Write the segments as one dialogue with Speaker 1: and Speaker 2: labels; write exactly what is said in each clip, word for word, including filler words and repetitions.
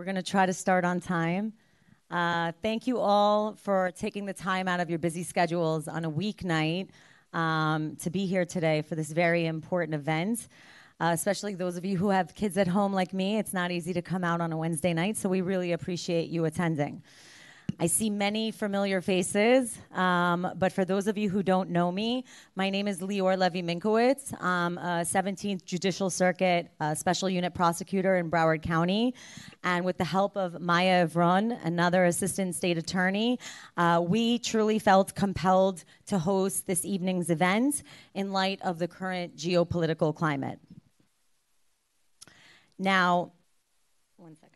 Speaker 1: We're going to try to start on time. Uh, thank you all for taking the time out of your busy schedules on a weeknight um, to be here today for this very important event, uh, especially those of you who have kids at home like me. It's not easy to come out on a Wednesday night, so we really appreciate you attending. I see many familiar faces, um, but for those of you who don't know me, my name is Lior Levy-Minkowitz. I'm a seventeenth Judicial Circuit uh, Special Unit Prosecutor in Broward County. And with the help of Maya Evron, another Assistant State Attorney, uh, we truly felt compelled to host this evening's event in light of the current geopolitical climate. Now, one second.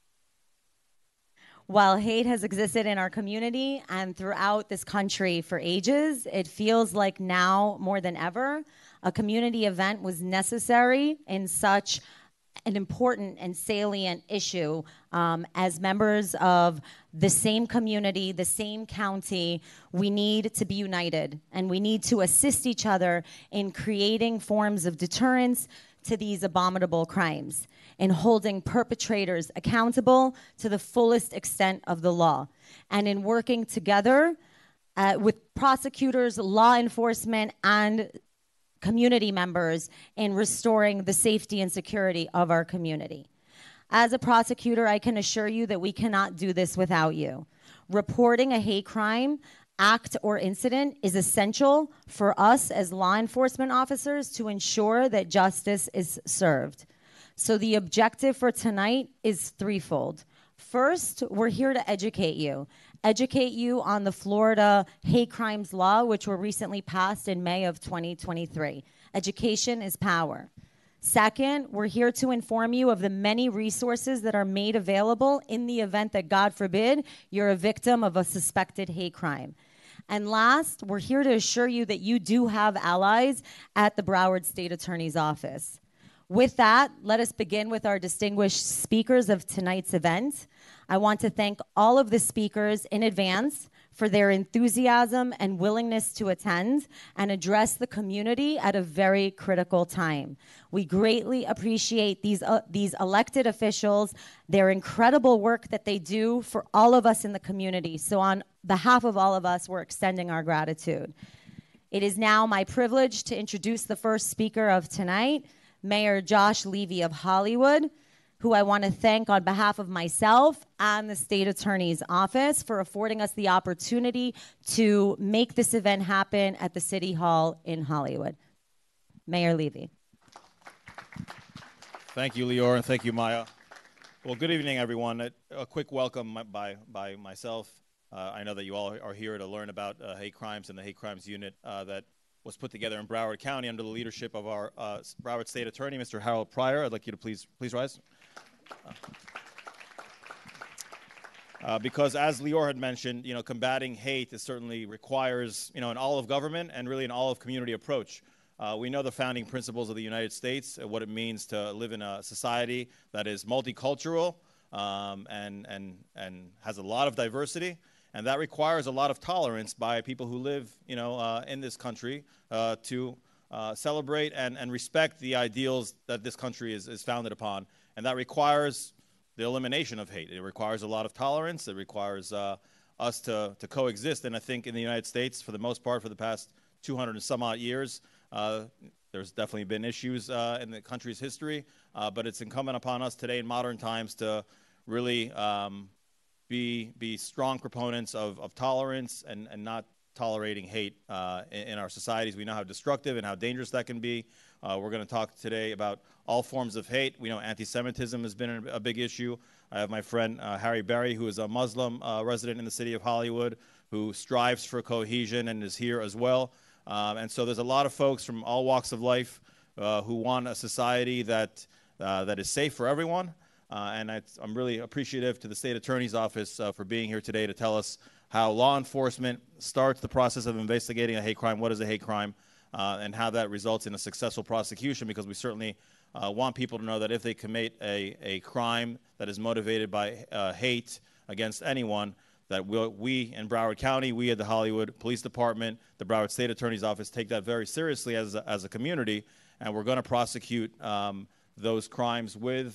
Speaker 1: While hate has existed in our community and throughout this country for ages, it feels like now more than ever, a community event was necessary in such an important and salient issue. Um, as members of the same community, the same county, we need to be united, and we need to assist each other in creating forms of deterrence to these abominable crimes, in holding perpetrators accountable to the fullest extent of the law, and in working together uh, with prosecutors, law enforcement, and community members in restoring the safety and security of our community. As a prosecutor, I can assure you that we cannot do this without you. Reporting a hate crime act or incident is essential for us as law enforcement officers to ensure that justice is served. So the objective for tonight is threefold. First, we're here to educate you. Educate you on the Florida hate crimes law, which were recently passed in May of twenty twenty-three. Education is power. Second, we're here to inform you of the many resources that are made available in the event that, God forbid, you're a victim of a suspected hate crime. And last, we're here to assure you that you do have allies at the Broward State Attorney's Office. With that, let us begin with our distinguished speakers of tonight's event. I want to thank all of the speakers in advance for their enthusiasm and willingness to attend and address the community at a very critical time. We greatly appreciate these, uh, these elected officials, their incredible work that they do for all of us in the community. So on behalf of all of us, we're extending our gratitude. It is now my privilege to introduce the first speaker of tonight, Mayor Josh Levy of Hollywood, who I want to thank on behalf of myself and the State Attorney's Office for affording us the opportunity to make this event happen at the City Hall in Hollywood. Mayor Levy.
Speaker 2: Thank you, Lior, and thank you, Maya. Well, good evening, everyone. A, a quick welcome by, by myself. Uh, I know that you all are here to learn about uh, hate crimes and the Hate Crimes Unit uh, that was put together in Broward County under the leadership of our uh, Broward State Attorney, Mister Harold Pryor. I'd like you to please, please rise. Uh, uh, because as Lior had mentioned, you know, combating hate is certainly requires, you know, an all-of-government and really an all-of-community approach. Uh, we know the founding principles of the United States, uh, what it means to live in a society that is multicultural um, and, and, and has a lot of diversity. And that requires a lot of tolerance by people who live, you know, uh, in this country uh, to uh, celebrate and, and respect the ideals that this country is, is founded upon. And that requires the elimination of hate. It requires a lot of tolerance. It requires uh, us to, to coexist. And I think in the United States, for the most part, for the past two hundred and some odd years, uh, there's definitely been issues uh, in the country's history. Uh, but it's incumbent upon us today in modern times to really um, Be, be strong proponents of, of tolerance and, and not tolerating hate uh, in, in our societies. We know how destructive and how dangerous that can be. Uh, we're going to talk today about all forms of hate. We know anti-Semitism has been a, a big issue. I have my friend uh, Harry Berry, who is a Muslim uh, resident in the city of Hollywood, who strives for cohesion and is here as well. Um, and so there's a lot of folks from all walks of life uh, who want a society that, uh, that is safe for everyone. Uh, and I, I'm really appreciative to the State Attorney's Office uh, for being here today to tell us how law enforcement starts the process of investigating a hate crime, what is a hate crime, uh, and how that results in a successful prosecution, because we certainly uh, want people to know that if they commit a, a crime that is motivated by uh, hate against anyone, that we'll, we in Broward County, we at the Hollywood Police Department, the Broward State Attorney's Office take that very seriously as a, as a community, and we're going to prosecute um, those crimes with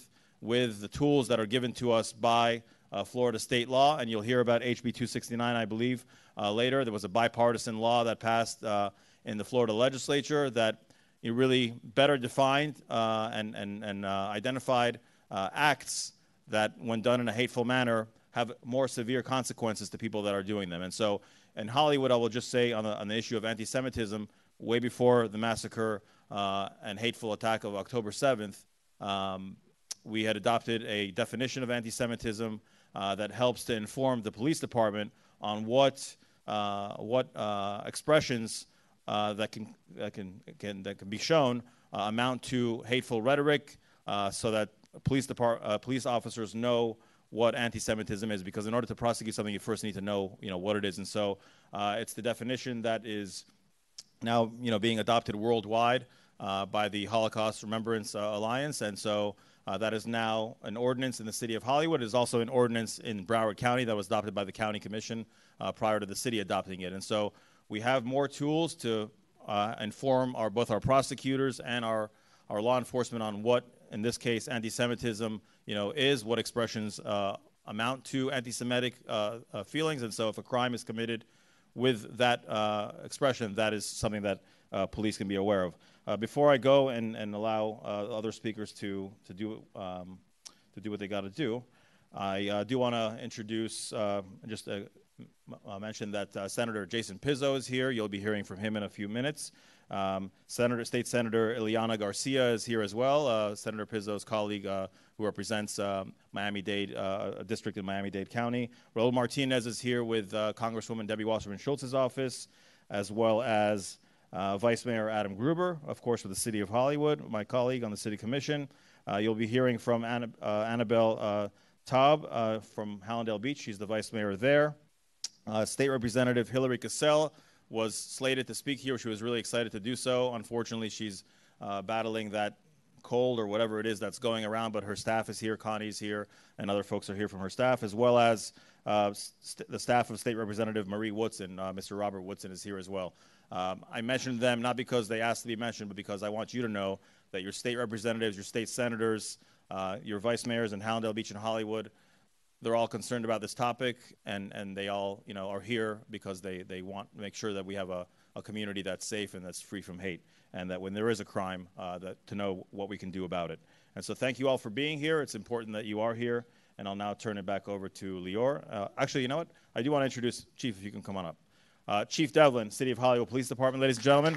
Speaker 2: with the tools that are given to us by uh, Florida state law. And you'll hear about H B two sixty-nine, I believe, uh, later. There was a bipartisan law that passed uh, in the Florida legislature that it really better defined uh, and, and, and uh, identified uh, acts that, when done in a hateful manner, have more severe consequences to people that are doing them. And so in Hollywood, I will just say on the, on the issue of anti-Semitism, way before the massacre uh, and hateful attack of October seventh, um, we had adopted a definition of anti-Semitism uh, that helps to inform the police department on what, uh, what uh, expressions uh, that, can, that, can, can, that can be shown uh, amount to hateful rhetoric uh, so that police, depart, uh, police officers know what anti-Semitism is, because in order to prosecute something, you first need to know, you know, what it is. And so uh, it's the definition that is now, you know, being adopted worldwide uh, by the Holocaust Remembrance uh, Alliance. And so uh, that is now an ordinance in the city of Hollywood. It is also an ordinance in Broward County that was adopted by the county commission uh, prior to the city adopting it. And so we have more tools to uh, inform our, both our prosecutors and our, our law enforcement on what, in this case, anti-Semitism, you know, is, what expressions uh, amount to anti-Semitic uh, uh, feelings. And so if a crime is committed with that uh, expression, that is something that uh, police can be aware of. Uh, before I go and, and allow uh, other speakers to, to, do, um, to do what they got to do, I uh, do want to introduce, uh, just uh, uh, mention that uh, Senator Jason Pizzo is here. You'll be hearing from him in a few minutes. Um, Senator, State Senator Ileana Garcia is here as well, uh, Senator Pizzo's colleague uh, who represents uh, Miami-Dade, uh, a district in Miami-Dade County. Raul Martinez is here with uh, Congresswoman Debbie Wasserman Schultz's office, as well as uh, Vice Mayor Adam Gruber, of course, with the City of Hollywood, my colleague on the City Commission. Uh, you'll be hearing from Anna, uh, Annabelle uh, Taub uh, from Hallandale Beach. She's the Vice Mayor there. Uh, State Representative Hillary Cassell was slated to speak here. She was really excited to do so. Unfortunately, she's uh, battling that cold or whatever it is that's going around, but her staff is here, Connie's here, and other folks are here from her staff, as well as uh, st the staff of State Representative Marie Woodson. Uh, Mister Robert Woodson is here as well. Um, I mentioned them not because they asked to be mentioned, but because I want you to know that your state representatives, your state senators, uh, your vice mayors in Hallandale Beach and Hollywood, they're all concerned about this topic, and, and they all, you know, are here because they, they want to make sure that we have a, a community that's safe and that's free from hate, and that when there is a crime, uh, that to know what we can do about it. And so thank you all for being here. It's important that you are here, and I'll now turn it back over to Lior. Uh, actually, you know what? I do want to introduce Chief, if you can come on up. Uh, Chief Devlin, City of Hollywood Police Department, ladies and gentlemen.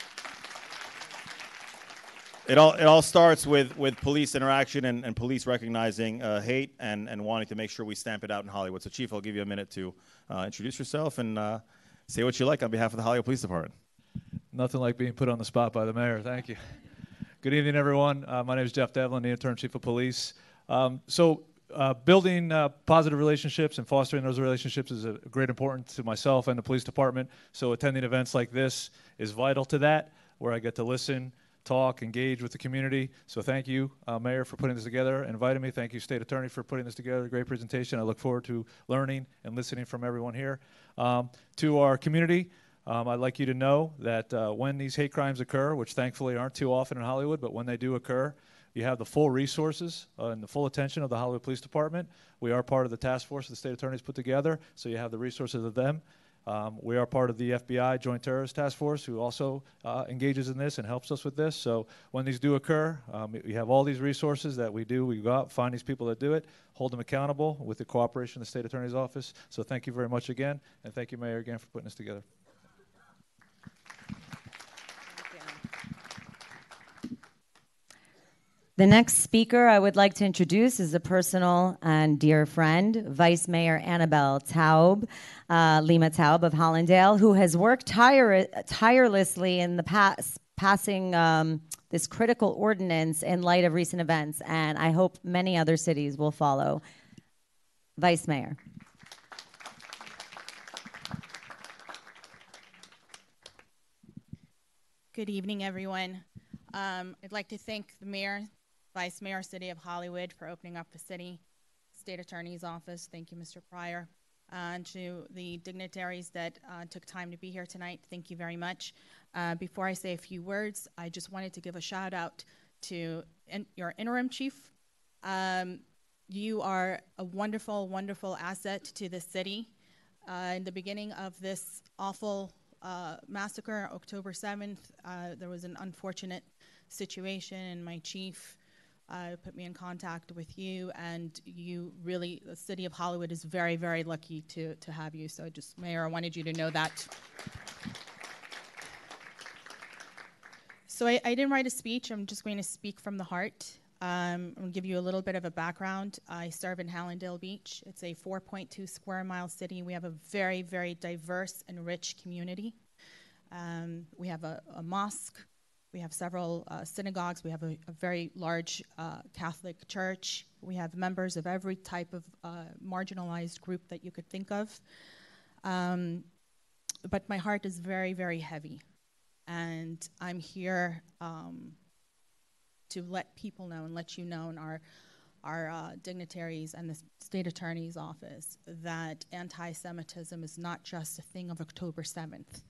Speaker 2: It all, it all starts with, with police interaction and, and police recognizing uh, hate and, and wanting to make sure we stamp it out in Hollywood. So, Chief, I'll give you a minute to uh, introduce yourself and uh, say what you like on behalf of the Hollywood Police Department.
Speaker 3: Nothing like being put on the spot by the mayor. Thank you. Good evening, everyone. Uh, my name is Jeff Devlin, the Interim Chief of Police. Um, so, uh, building uh, positive relationships and fostering those relationships is of great importance to myself and the police department. So, attending events like this is vital to that, where I get to listen, talk, engage with the community. So thank you, uh, Mayor, for putting this together and inviting me. Thank you, State Attorney, for putting this together. Great presentation. I look forward to learning and listening from everyone here. Um, to our community, um, I'd like you to know that uh, when these hate crimes occur, which thankfully aren't too often in Hollywood, but when they do occur, you have the full resources uh, and the full attention of the Hollywood Police Department. We are part of the task force the State Attorney's put together, so you have the resources of them. Um, we are part of the F B I Joint Terrorist Task Force, who also uh, engages in this and helps us with this. So when these do occur, um, we have all these resources that we do. We go out, find these people that do it, hold them accountable with the cooperation of the State Attorney's Office. So thank you very much again, and thank you, Mayor, again, for putting this together.
Speaker 1: The next speaker I would like to introduce is a personal and dear friend, Vice Mayor Annabelle Taub, uh, Lima Taub of Hallandale, who has worked tire tirelessly in the past, passing um, this critical ordinance in light of recent events, and I hope many other cities will follow. Vice Mayor.
Speaker 4: Good evening, everyone. Um, I'd like to thank the Mayor, Vice Mayor, City of Hollywood for opening up the city, State Attorney's Office. Thank you, Mister Pryor. Uh, and to the dignitaries that uh, took time to be here tonight, thank you very much. Uh, before I say a few words, I just wanted to give a shout out to in your interim chief, Um, you are a wonderful, wonderful asset to the city. Uh, in the beginning of this awful uh, massacre, October seventh, uh, there was an unfortunate situation, and my chief uh, put me in contact with you, and you really, the city of Hollywood is very, very lucky to, to have you. So just, Mayor, I wanted you to know that. So I, I didn't write a speech. I'm just going to speak from the heart. Um, I'm going to give you a little bit of a background. I serve in Hallandale Beach. It's a four point two square mile city. We have a very, very diverse and rich community. Um, we have a, a mosque. We have several uh, synagogues. We have a, a very large uh, Catholic church. We have members of every type of uh, marginalized group that you could think of. Um, but my heart is very, very heavy. And I'm here um, to let people know and let you know, and our, our uh, dignitaries and the state attorney's office, that anti-Semitism is not just a thing of October seventh.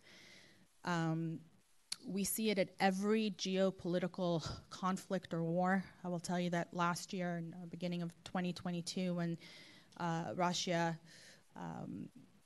Speaker 4: Um, we see it at every geopolitical conflict or war. I will tell you that last year, in the beginning of twenty twenty-two, when uh, Russia um,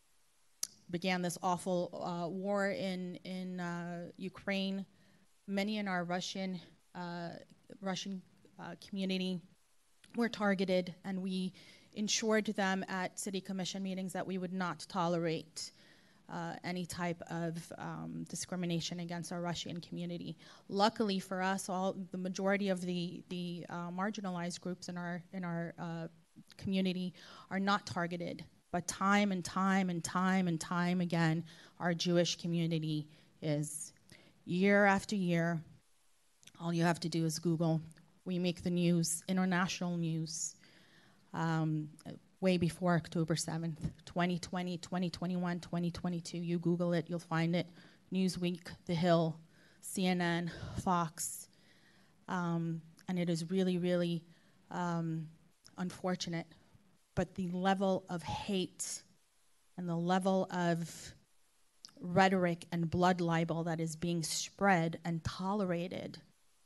Speaker 4: began this awful uh, war in, in uh, Ukraine, many in our Russian, uh, Russian uh, community were targeted, and we ensured them at city commission meetings that we would not tolerate uh, any type of um, discrimination against our Russian community. Luckily for us, all the majority of the, the uh, marginalized groups in our, in our uh, community are not targeted. But time and time and time and time again, our Jewish community is. Year after year, all you have to do is Google. We make the news, international news, um, way before October seventh, twenty twenty, twenty twenty-one, twenty twenty-two. You Google it, you'll find it. Newsweek, The Hill, C N N, Fox. Um, and it is really, really um, unfortunate. But the level of hate and the level of rhetoric and blood libel that is being spread and tolerated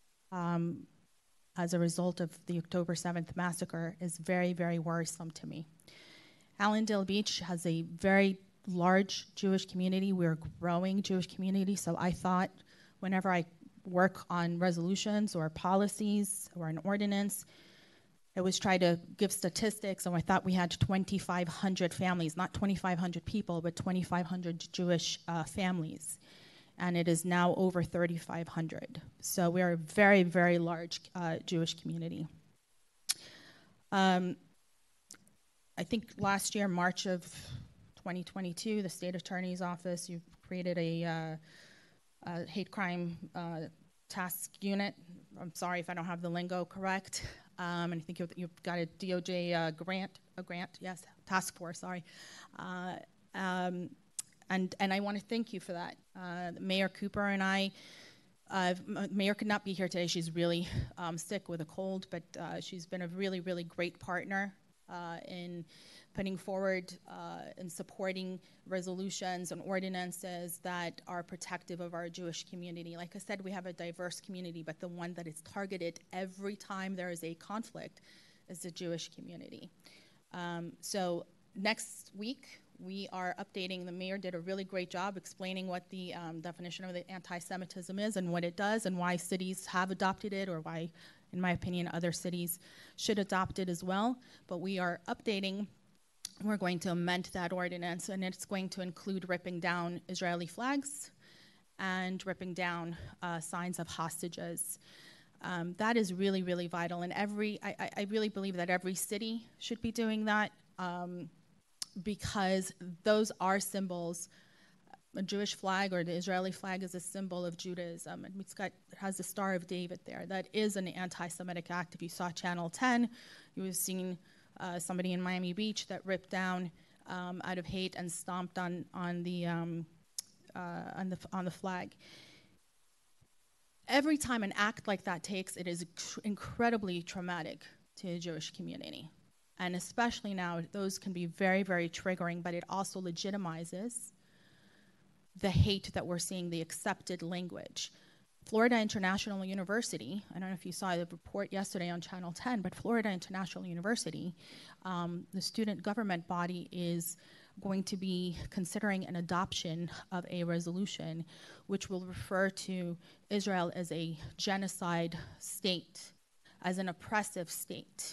Speaker 4: um, as a result of the October seventh massacre is very, very worrisome to me. Hallandale Beach has a very large Jewish community. We're a growing Jewish community, so I thought whenever I work on resolutions or policies or an ordinance, I always try to give statistics, and I thought we had twenty-five hundred families, not twenty-five hundred people, but twenty-five hundred Jewish uh, families. And it is now over thirty-five hundred. So we're a very, very large uh, Jewish community. Um, I think last year, March of twenty twenty-two, the state attorney's office, you created a, uh, a hate crime uh, task unit. I'm sorry if I don't have the lingo correct. Um, and I think you've, you've got a D O J uh, grant, a grant, yes, task force, sorry. Uh, um, and, and I want to thank you for that. Uh, Mayor Cooper and I, uh, Mayor could not be here today. She's really um, sick with a cold, but uh, she's been a really, really great partner uh, in putting forward uh, and supporting resolutions and ordinances that are protective of our Jewish community. Like I said, we have a diverse community, but the one that is targeted every time there is a conflict is the Jewish community. Um, so next week, we are updating. The mayor did a really great job explaining what the um, definition of the anti-Semitism is and what it does and why cities have adopted it, or why, in my opinion, other cities should adopt it as well. But we are updating. We're going to amend that ordinance, and it's going to include ripping down Israeli flags and ripping down uh, signs of hostages. Um, that is really, really vital, and every I, I really believe that every city should be doing that um, because those are symbols. A Jewish flag or the Israeli flag is a symbol of Judaism, and it's got it has the Star of David there. That is an anti-Semitic act. If you saw Channel ten, you would have seen Uh, somebody in Miami Beach that ripped down um, out of hate and stomped on on the um, uh, on the on the flag. Every time an act like that takes, it is incredibly traumatic to the Jewish community, and especially now, those can be very, very triggering. But it also legitimizes the hate that we're seeing, the accepted language. Florida International University, I don't know if you saw the report yesterday on Channel ten, but Florida International University, um, the student government body is going to be considering an adoption of a resolution which will refer to Israel as a genocide state, as an oppressive state.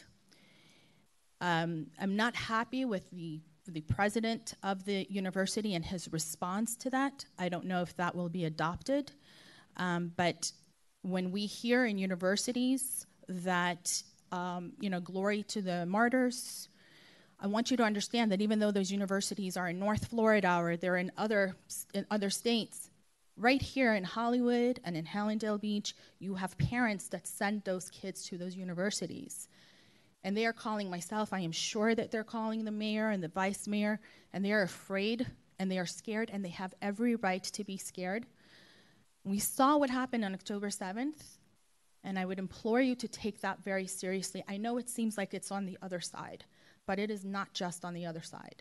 Speaker 4: Um, I'm not happy with the, the president of the university and his response to that. I don't know if that will be adopted. Um, but when we hear in universities that, um, you know, glory to the martyrs, I want you to understand that even though those universities are in North Florida or they're in other, in other states, right here in Hollywood and in Hallandale Beach, you have parents that send those kids to those universities. And they are calling myself, I am sure that they're calling the mayor and the vice mayor, and they are afraid and they are scared, and they have every right to be scared. We saw what happened on October seventh, and I would implore you to take that very seriously. I know it seems like it's on the other side, but it is not just on the other side.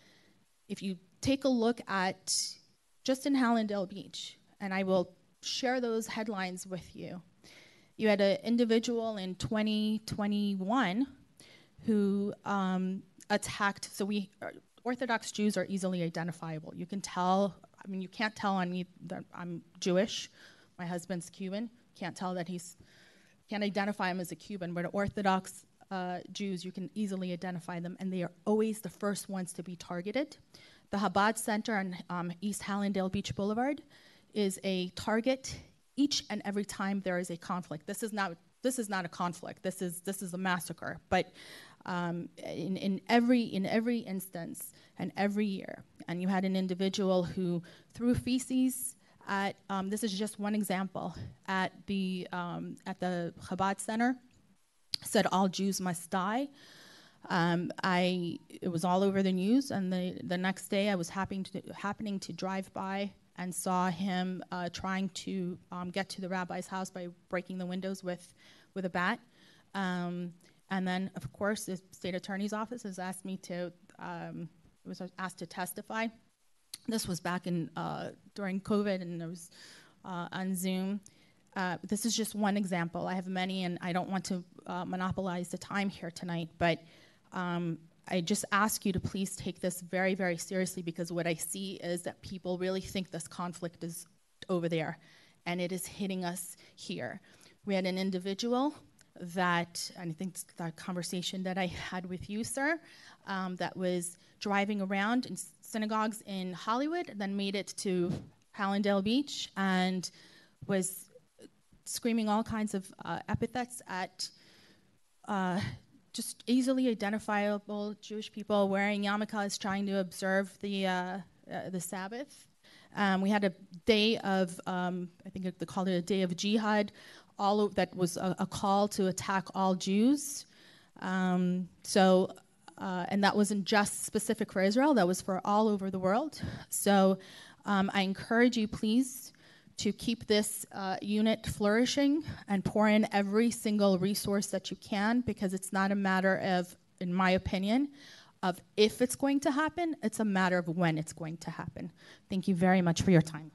Speaker 4: If you take a look at just in Hallandale Beach, and I will share those headlines with you. You had an individual in twenty twenty-one who um, attacked, so we, Orthodox Jews are easily identifiable. You can tell, I mean, you can't tell on me that I'm Jewish. My husband's Cuban. Can't tell that he's, can't identify him as a Cuban, but Orthodox uh, Jews, you can easily identify them, and they are always the first ones to be targeted. The Chabad Center on um, East Hallandale Beach Boulevard is a target each and every time there is a conflict. This is not, this is not a conflict. This is, this is a massacre. But um, in, in, every, in every instance and every year, and you had an individual who threw feces at, um, this is just one example, at the, um, at the Chabad Center, said all Jews must die. Um, I, it was all over the news, and the, the next day I was happening to, happening to drive by and saw him uh, trying to um, get to the rabbi's house by breaking the windows with, with a bat. Um, and then, of course, the state attorney's office has asked me to, um, was asked to testify. This was back in, uh, during COVID, and it was uh, on Zoom. Uh, this is just one example. I have many, and I don't want to uh, monopolize the time here tonight, but um, I just ask you to please take this very, very seriously, because what I see is that people really think this conflict is over there, and it is hitting us here. We had an individual that, and I think that conversation that I had with you, sir, um, that was driving around in synagogues in Hollywood, then made it to Hallandale Beach, and was screaming all kinds of uh, epithets at uh, just easily identifiable Jewish people wearing yarmulkes, trying to observe the uh, uh, the Sabbath. Um, we had a day of, um, I think they called it a day of jihad, all of, that was a, a call to attack all Jews. Um, so, uh, and that wasn't just specific for Israel, that was for all over the world. So um, I encourage you, please, to keep this uh, unit flourishing and pour in every single resource that you can, because it's not a matter of, in my opinion, of if it's going to happen, it's a matter of when it's going to happen. Thank you very much for your time.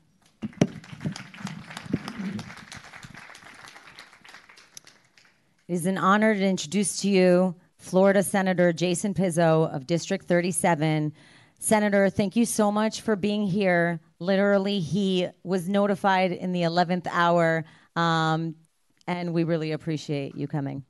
Speaker 1: It is an honor to introduce to you Florida Senator Jason Pizzo of District thirty-seven. Senator, thank you so much for being here. Literally, he was notified in the eleventh hour, um, and we really appreciate you coming.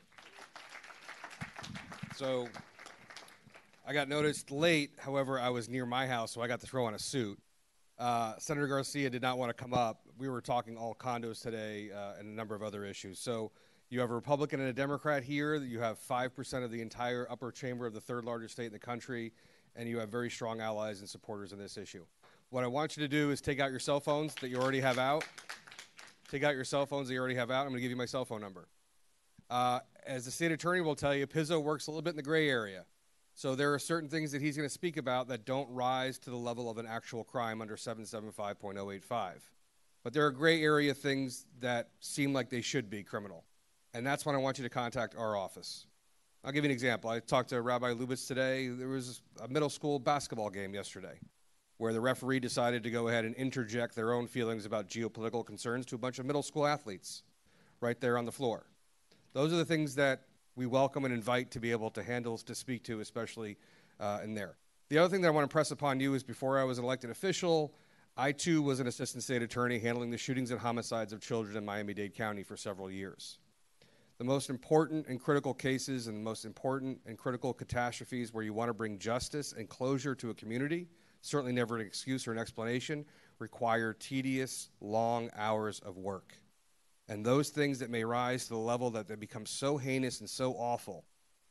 Speaker 5: So I got noticed late. However, I was near my house, so I got to throw on a suit. Uh, Senator Garcia did not want to come up. We were talking all condos today uh, and a number of other issues. So you have a Republican and a Democrat here. You have five percent of the entire upper chamber of the third largest state in the country, and you have very strong allies and supporters in this issue. What I want you to do is take out your cell phones that you already have out. Take out your cell phones that you already have out. I'm going to give you my cell phone number. Uh, as the state attorney will tell you, Pizzo works a little bit in the gray area. So there are certain things that he's going to speak about that don't rise to the level of an actual crime under seven seventy-five point oh eight five. But there are gray area things that seem like they should be criminal. And that's when I want you to contact our office. I'll give you an example. I talked to Rabbi Lubitz today. There was a middle school basketball game yesterday where the referee decided to go ahead and interject their own feelings about geopolitical concerns to a bunch of middle school athletes right there on the floor. Those are the things that we welcome and invite to be able to handle, to speak to, especially uh, in there. The other thing that I want to press upon you is before I was an elected official, I too was an assistant state attorney handling the shootings and homicides of children in Miami-Dade County for several years. The most important and critical cases and the most important and critical catastrophes where you want to bring justice and closure to a community, certainly never an excuse or an explanation, require tedious, long hours of work. And those things that may rise to the level that they become so heinous and so awful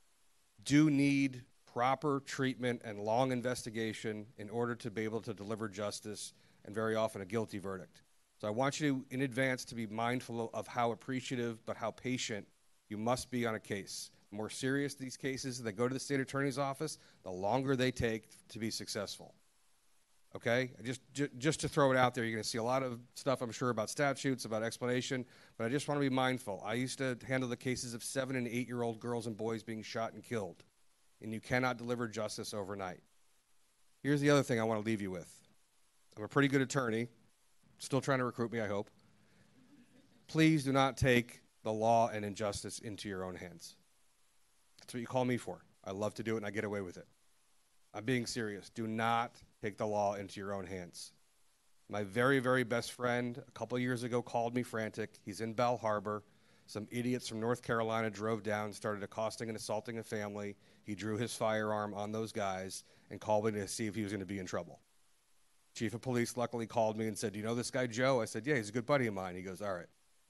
Speaker 5: do need proper treatment and long investigation in order to be able to deliver justice and very often a guilty verdict. So I want you in advance to be mindful of how appreciative but how patient you must be on a case. The more serious these cases that go to the state attorney's office, the longer they take to be successful. Okay? Just, just to throw it out there, you're going to see a lot of stuff, I'm sure, about statutes, about explanation, but I just want to be mindful. I used to handle the cases of seven and eight-year-old girls and boys being shot and killed, and you cannot deliver justice overnight. Here's the other thing I want to leave you with. I'm a pretty good attorney, still trying to recruit me, I hope. Please do not take the law and injustice into your own hands. That's what you call me for. I love to do it, and I get away with it. I'm being serious. Do not take the law into your own hands. My very, very best friend a couple years ago called me frantic. He's in Bell Harbor. Some idiots from North Carolina drove down, started accosting and assaulting a family. He drew his firearm on those guys and called me to see if he was going to be in trouble. Chief of police luckily called me and said, "Do you know this guy Joe?" I said, "Yeah, he's a good buddy of mine." He goes, "All right.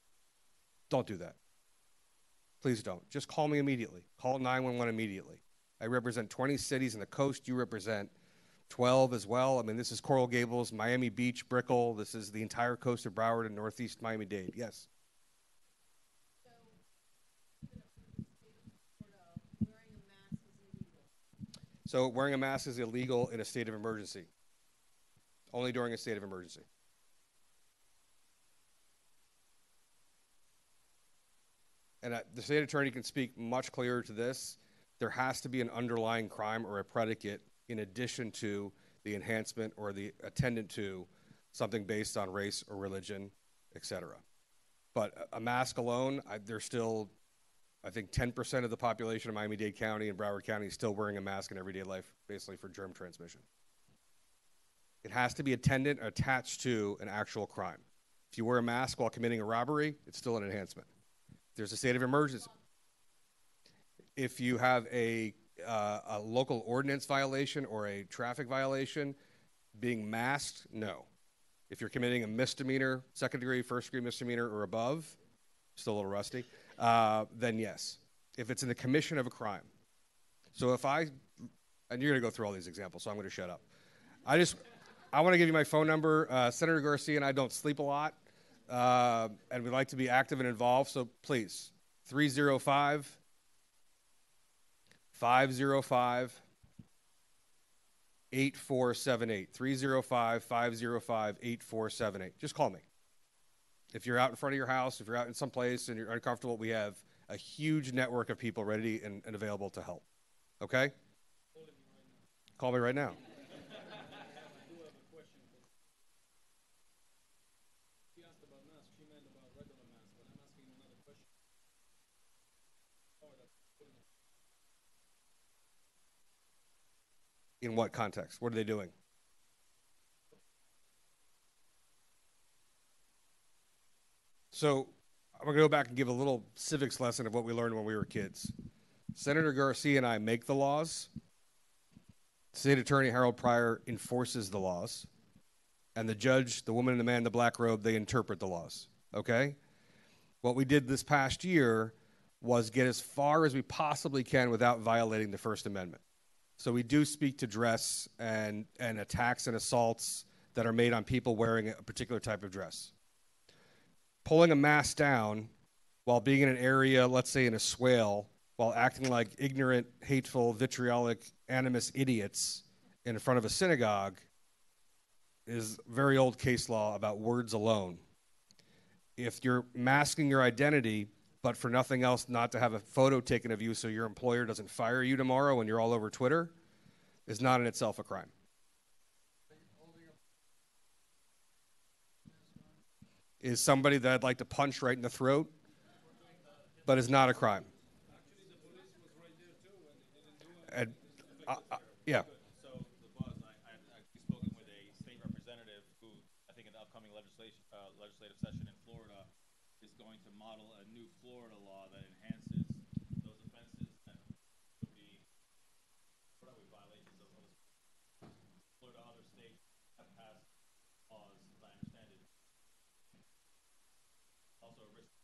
Speaker 5: Don't do that. Please don't. Just call me immediately. Call nine one one immediately. I represent twenty cities in the coast. You represent twelve as well. I mean, this is Coral Gables, Miami Beach, Brickell. This is the entire coast of Broward and northeast Miami-Dade." Yes? So wearing a mask is illegal in a state of emergency. Only during a state of emergency. And uh, the state attorney can speak much clearer to this. There has to be an underlying crime or a predicate in addition to the enhancement or the attendant to something based on race or religion, et cetera. But a mask alone, I, there's still, I think, ten percent of the population of Miami-Dade County and Broward County is still wearing a mask in everyday life, basically for germ transmission. It has to be attendant or attached to an actual crime. If you wear a mask while committing a robbery, it's still an enhancement. If there's a state of emergency. If you have a, uh, a local ordinance violation or a traffic violation, being masked, no. If you're committing a misdemeanor, second degree, first degree misdemeanor or above, still a little rusty, uh, then yes. If it's in the commission of a crime. So if I, and you're going to go through all these examples, so I'm going to shut up. I just, I want to give you my phone number. Uh, Senator Garcia and I don't sleep a lot, uh, and we like to be active and involved, so please, three oh five, five oh five, eight four seven eight. three oh five, five oh five, eight four seven eight. Just call me. If you're out in front of your house, if you're out in some place and you're uncomfortable, we have a huge network of people ready and, and available to help. Okay? Call me right now. In what context? What are they doing? So I'm going to go back and give a little civics lesson of what we learned when we were kids. Senator Garcia and I make the laws. State Attorney Harold Pryor enforces the laws. And the judge, the woman and the man in the black robe, they interpret the laws. Okay? What we did this past year was get as far as we possibly can without violating the First Amendment. So we do speak to dress and, and attacks and assaults that are made on people wearing a particular type of dress. Pulling a mask down while being in an area, let's say in a swale, while acting like ignorant, hateful, vitriolic, animus idiots in front of a synagogue is very old case law about words alone. If you're masking your identity, but for nothing else, not to have a photo taken of you so your employer doesn't fire you tomorrow when you're all over Twitter, is not in itself a crime. is somebody that I'd like to punch right in the throat, but it's not a crime. And, uh, uh, yeah.
Speaker 2: So the buzz, I, I've actually spoken with a state representative who, I think in the upcoming legislation, uh, legislative session in Florida, is going to model a new Florida law that enhances those offenses that would be, what are we, violations of other, Florida, other states have passed laws, as I understand it. Also a risk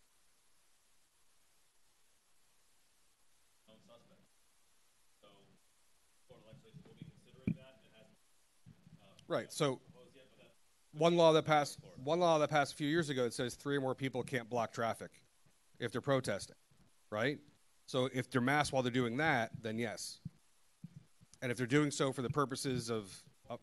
Speaker 2: known suspect. So Florida legislation will be considering that. It hasn't uh,
Speaker 5: Right. So
Speaker 2: proposed yet, but that's
Speaker 5: one law that passed one law that passed a few years ago that says three or more people can't block traffic if they're protesting, right? So if they're masked while they're doing that, then yes. And if they're doing so for the purposes of, oh,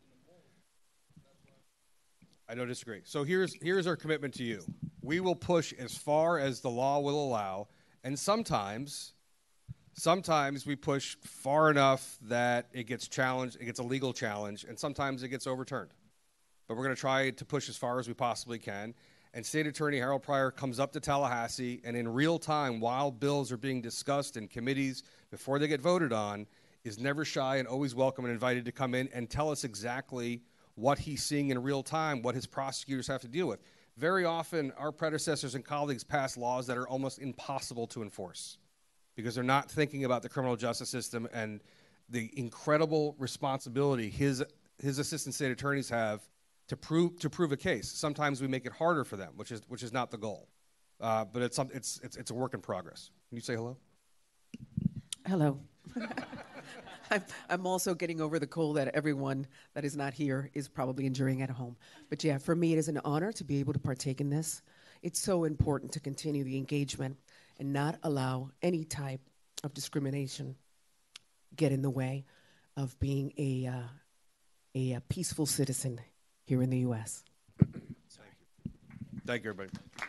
Speaker 5: I don't disagree. So here's here's our commitment to you. We will push as far as the law will allow, and sometimes sometimes we push far enough that it gets challenged, it gets a legal challenge, and sometimes it gets overturned. But we're going to try to push as far as we possibly can. And State Attorney Harold Pryor comes up to Tallahassee, and in real time, while bills are being discussed in committees before they get voted on, is never shy and always welcome and invited to come in and tell us exactly what he's seeing in real time, what his prosecutors have to deal with. Very often, our predecessors and colleagues pass laws that are almost impossible to enforce because they're not thinking about the criminal justice system and the incredible responsibility his, his assistant state attorneys have to prove to prove a case. Sometimes we make it harder for them, which is which is not the goal. Uh, but it's, it's it's it's a work in progress. Can you say hello?
Speaker 6: Hello. I'm, I'm also getting over the cold that everyone that is not here is probably enduring at home. But yeah, for me, it is an honor to be able to partake in this. It's so important to continue the engagement and not allow any type of discrimination get in the way of being a uh, a, a peaceful citizen here in the U S
Speaker 5: Thank you. Thank you, everybody.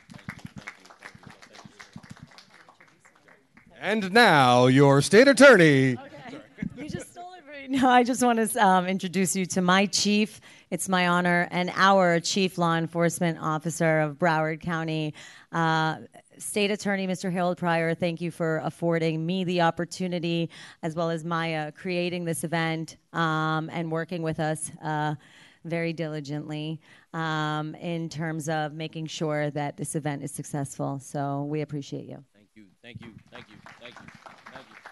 Speaker 5: And now, your state attorney.
Speaker 1: Okay. You just stole it right now. I just want to um, introduce you to my chief. It's my honor, and our chief law enforcement officer of Broward County, uh, State Attorney Mister Harold Pryor. Thank you for affording me the opportunity, as well as Maya, creating this event um, and working with us uh, very diligently um, in terms of making sure that this event is successful. So we appreciate you.
Speaker 7: Thank you, thank you, thank you, thank you, thank you.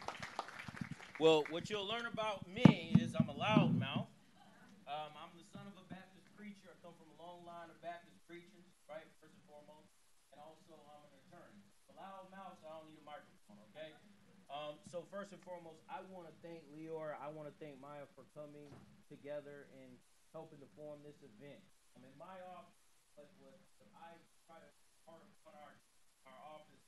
Speaker 7: Well, what you'll learn about me is I'm a loudmouth. Um, I'm the son of a Baptist preacher. I come from a long line of Baptist preachers, right, first and foremost. And also, I'm an attorney. A loudmouth, so I don't need a microphone, okay? Um, so first and foremost, I want to thank Leora. I want to thank Maya for coming together and helping to form this event. I'm in my office, but what I try to part of our, our office,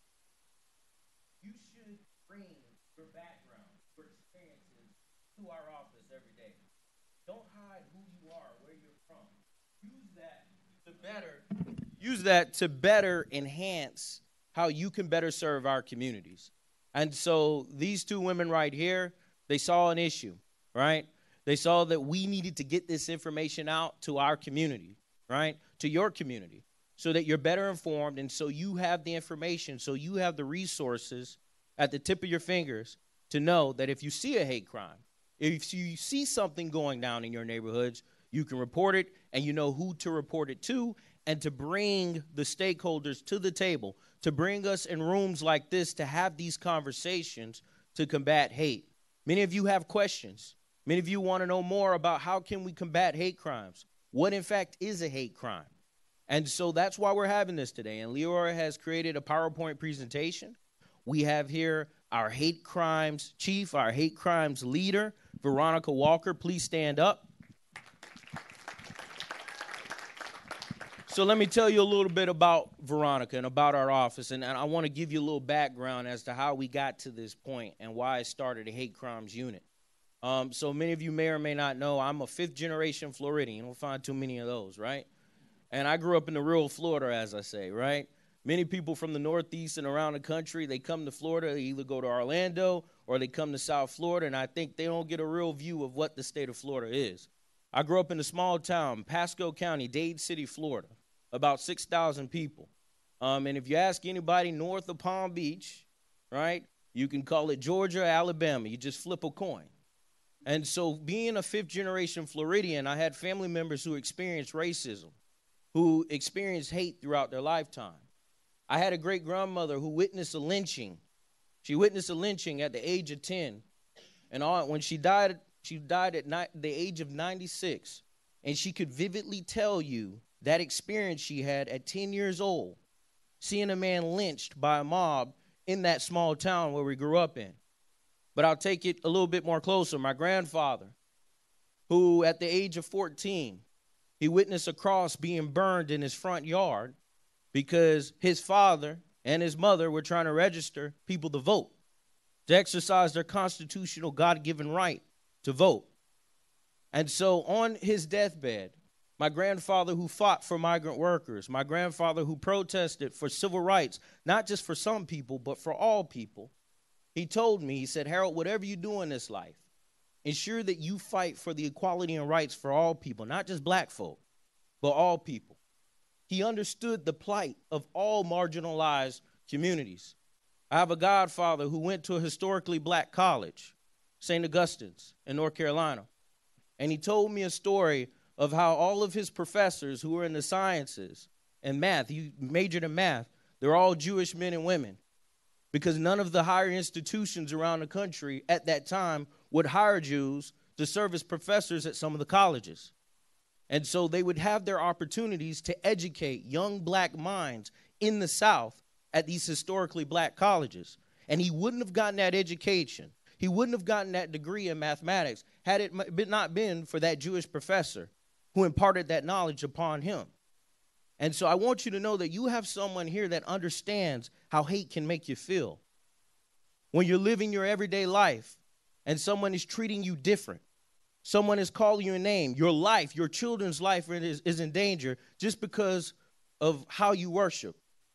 Speaker 7: you should bring your background, your experiences to our office every day. Don't hide who you are, where you're from. Use that to better, use that to better enhance how you can better serve our communities. And so these two women right here, they saw an issue, right? They saw that we needed to get this information out to our community, right, to your community, so that you're better informed and so you have the information, so you have the resources at the tip of your fingers to know that if you see a hate crime, if you see something going down in your neighborhoods, you can report it and you know who to report it to, and to bring the stakeholders to the table, to bring us in rooms like this to have these conversations to combat hate. Many of you have questions. Many of you want to know more about how can we combat hate crimes? What, in fact, is a hate crime? And so that's why we're having this today. And Leora has created a PowerPoint presentation. We have here our hate crimes chief, our hate crimes leader, Veronica Walker. Please stand up. So let me tell you a little bit about Veronica and about our office. And, and I want to give you a little background as to how we got to this point and why I started a hate crimes unit. Um, so many of you may or may not know I'm a fifth generation Floridian. You don't find too many of those, right? And I grew up in the real Florida, as I say, right? Many people from the Northeast and around the country, they come to Florida, they either go to Orlando or they come to South Florida, and I think they don't get a real view of what the state of Florida is. I grew up in a small town, Pasco County, Dade City, Florida. about six thousand people. Um, and if you ask anybody north of Palm Beach, right, you can call it Georgia or Alabama. You just flip a coin. And so being a fifth-generation Floridian, I had family members who experienced racism, who experienced hate throughout their lifetime. I had a great-grandmother who witnessed a lynching. She witnessed a lynching at the age of ten. And all, when she died, she died at ni- the age of ninety-six. And she could vividly tell you that experience she had at ten years old, seeing a man lynched by a mob in that small town where we grew up in. But I'll take it a little bit more closer. My grandfather, who at the age of fourteen, he witnessed a cross being burned in his front yard because his father and his mother were trying to register people to vote, to exercise their constitutional God-given right to vote. And so on his deathbed, my grandfather who fought for migrant workers, my grandfather who protested for civil rights, not just for some people, but for all people, he told me, he said, Harold, whatever you do in this life, ensure that you fight for the equality and rights for all people, not just black folk, but all people. He understood the plight of all marginalized communities. I have a godfather who went to a historically black college, Saint Augustine's in North Carolina. And he told me a story of how all of his professors who were in the sciences and math, he majored in math, they're all Jewish men and women, because none of the higher institutions around the country at that time would hire Jews to serve as professors at some of the colleges. And so they would have their opportunities to educate young black minds in the South at these historically black colleges. And he wouldn't have gotten that education. He wouldn't have gotten that degree in mathematics had it not been for that Jewish professor who imparted that knowledge upon him. And so I want you to know that you have someone here that understands how hate can make you feel. When you're living your everyday life and someone is treating you different, someone is calling you a name, your life, your children's life is, is in danger just because of how you worship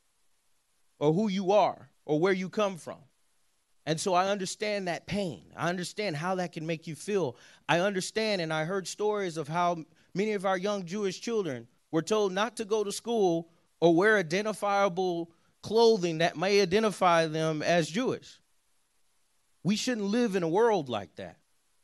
Speaker 7: or who you are or where you come from. And so I understand that pain. I understand how that can make you feel. I understand, and I heard stories of how many of our young Jewish children were told not to go to school or wear identifiable clothing that may identify them as Jewish. We shouldn't live in a world like that.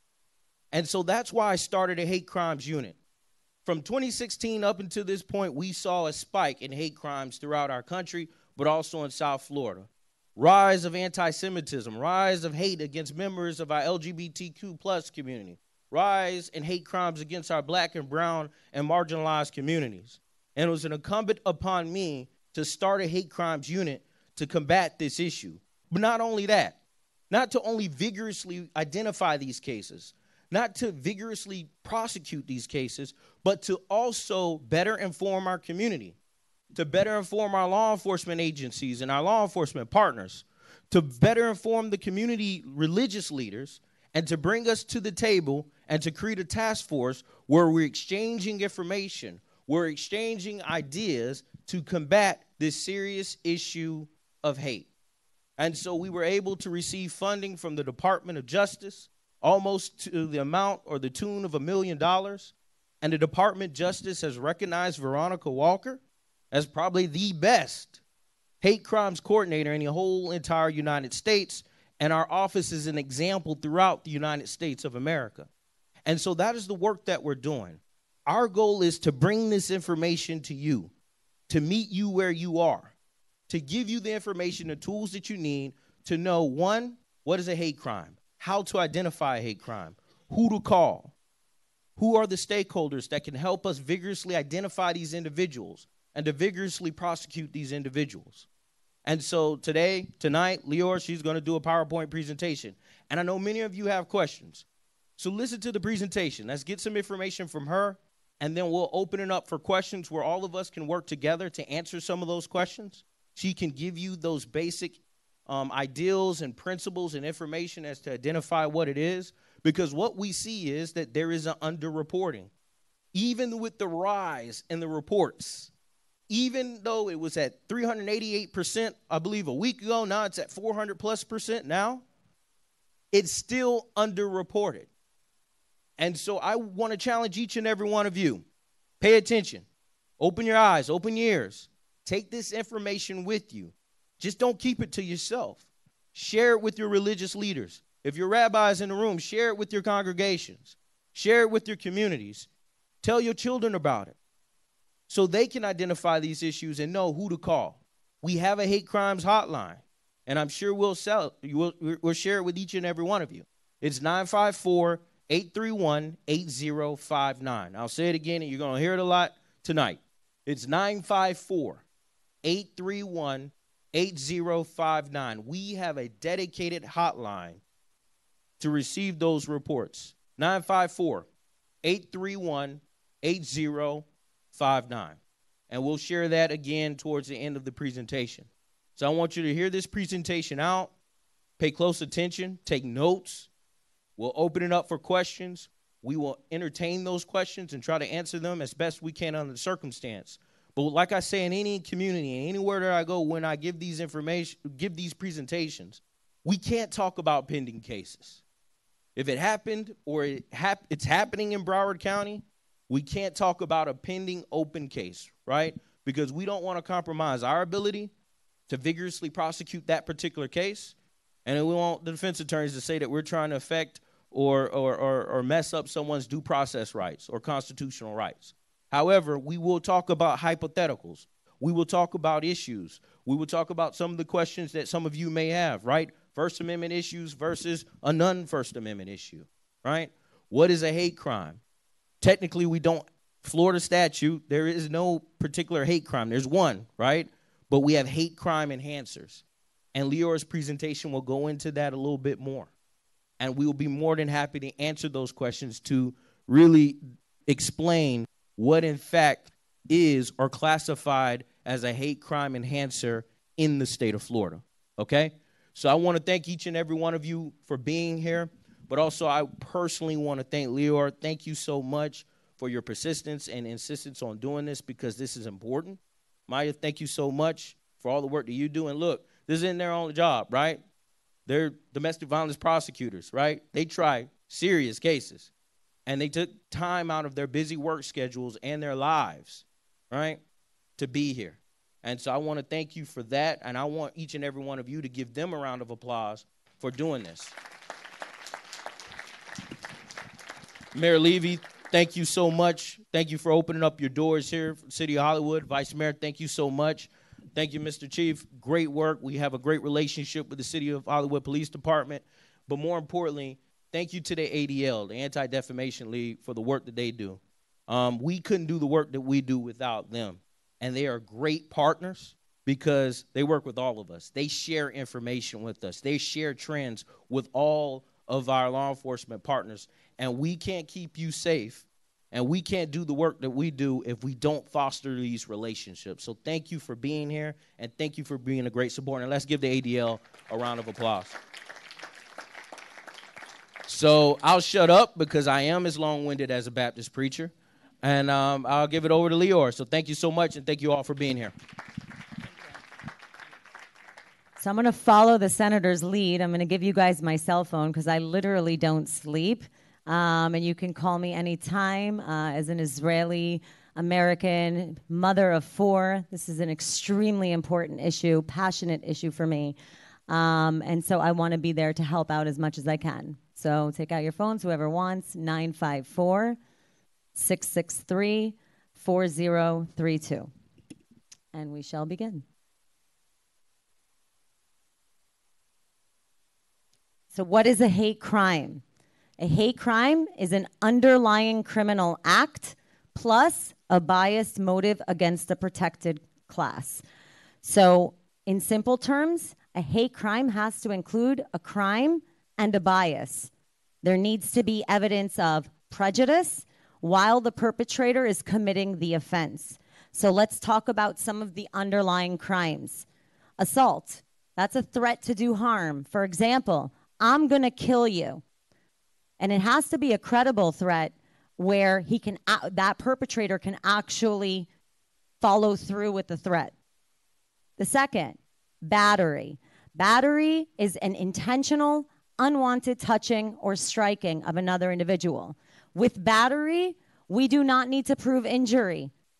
Speaker 7: And so that's why I started a hate crimes unit. From twenty sixteen up until this point, we saw a spike in hate crimes throughout our country, but also in South Florida. Rise of anti-Semitism, rise of hate against members of our L G B T Q plus community, rise in hate crimes against our black and brown and marginalized communities. And it was incumbent upon me to start a hate crimes unit to combat this issue. But not only that, not to only vigorously identify these cases, not to vigorously prosecute these cases, but to also better inform our community, to better inform our law enforcement agencies and our law enforcement partners, to better inform the community religious leaders, and to bring us to the table and to create a task force where we're exchanging information, we're exchanging ideas to combat this serious issue of hate. And so we were able to receive funding from the Department of Justice, almost to the amount or the tune of a million dollars. And the Department of Justice has recognized Veronica Walker as probably the best hate crimes coordinator in the whole entire United States. And our office is an example throughout the United States of America. And so that is the work that we're doing. Our goal is to bring this information to you, to meet you where you are, to give you the information, the tools that you need to know, one, what is a hate crime? How to identify a hate crime, who to call, who are the stakeholders that can help us vigorously identify these individuals and to vigorously prosecute these individuals. And so today, tonight, Leora, she's going to do a PowerPoint presentation. And I know many of you have questions. So listen to the presentation. Let's get some information from her, and then we'll open it up for questions where all of us can work together to answer some of those questions. She can give you those basic Um, ideals and principles and information as to identify what it is, because what we see is that there is an underreporting. Even with the rise in the reports, even though it was at three hundred eighty-eight percent, I believe a week ago, now it's at four hundred plus percent now, it's still underreported. And so I want to challenge each and every one of you, pay attention. Open your eyes, open your ears. Take this information with you. Just don't keep it to yourself. Share it with your religious leaders. If your rabbi's in the room, share it with your congregations. Share it with your communities. Tell your children about it so they can identify these issues and know who to call. We have a hate crimes hotline, and I'm sure we'll, sell, we'll, we'll share it with each and every one of you. It's nine five four, eight three one, eight zero five nine. I'll say it again, and you're going to hear it a lot tonight. It's nine five four, eight three one, eight zero five nine. We have a dedicated hotline to receive those reports. nine five four, eight three one, eight zero five nine. And we'll share that again towards the end of the presentation. So I want you to hear this presentation out, pay close attention, take notes. We'll open it up for questions. We will entertain those questions and try to answer them as best we can under the circumstance. But like I say, in any community, anywhere that I go, when I give these information, give these presentations, we can't talk about pending cases. If it happened or it hap- it's happening in Broward County, we can't talk about a pending open case, right? Because we don't want to compromise our ability to vigorously prosecute that particular case. And we want the defense attorneys to say that we're trying to affect or, or, or, or mess up someone's due process rights or constitutional rights. However, we will talk about hypotheticals. We will talk about issues. We will talk about some of the questions that some of you may have, right? First Amendment issues versus a non-First Amendment issue, right? What is a hate crime? Technically, we don't, Florida statute, there is no particular hate crime. There's one, right? But we have hate crime enhancers. And Leor's presentation will go into that a little bit more. And we will be more than happy to answer those questions to really explain what in fact is or classified as a hate crime enhancer in the state of Florida, okay? So I want to thank each and every one of you for being here, but also I personally want to thank Leor. Thank you so much for your persistence and insistence on doing this because this is important. Maya, thank you so much for all the work that you do. And look, this isn't their only job, right? They're domestic violence prosecutors, right? They try serious cases. And they took time out of their busy work schedules and their lives, right, to be here. And so I want to thank you for that, and I want each and every one of you to give them a round of applause for doing this. Mayor Levy, thank you so much. Thank you for opening up your doors here for the City of Hollywood. Vice Mayor, thank you so much. Thank you, Mister Chief. Great work. We have a great relationship with the City of Hollywood Police Department. But more importantly, thank you to the A D L, the Anti-Defamation League, for the work that they do. Um, we couldn't do the work that we do without them. And they are great partners because they work with all of us. They share information with us. They share trends with all of our law enforcement partners. And we can't keep you safe, and we can't do the work that we do if we don't foster these relationships. So thank you for being here, and thank you for being a great supporter. And let's give the A D L a round of applause. So I'll shut up because I am as long-winded as a Baptist preacher. And um, I'll give it over to Leor. So thank you so much, and thank you all for being here.
Speaker 1: So I'm going to follow the senator's lead. I'm going to give you guys my cell phone because I literally don't sleep. Um, and you can call me anytime. Uh, as an Israeli American mother of four, this is an extremely important issue, passionate issue for me. Um, and so I want to be there to help out as much as I can. So take out your phones, whoever wants, nine five four, six six three, four zero three two. And we shall begin. So what is a hate crime? A hate crime is an underlying criminal act plus a biased motive against a protected class. So in simple terms, a hate crime has to include a crime and a bias. There needs to be evidence of prejudice while the perpetrator is committing the offense. So let's talk about some of the underlying crimes. Assault, that's a threat to do harm. For example, I'm going to kill you. And it has to be a credible threat where he can, that perpetrator can actually follow through with the threat. The second, battery. Battery is an intentional, unwanted touching or striking of another individual. With battery, we do not need to prove injury.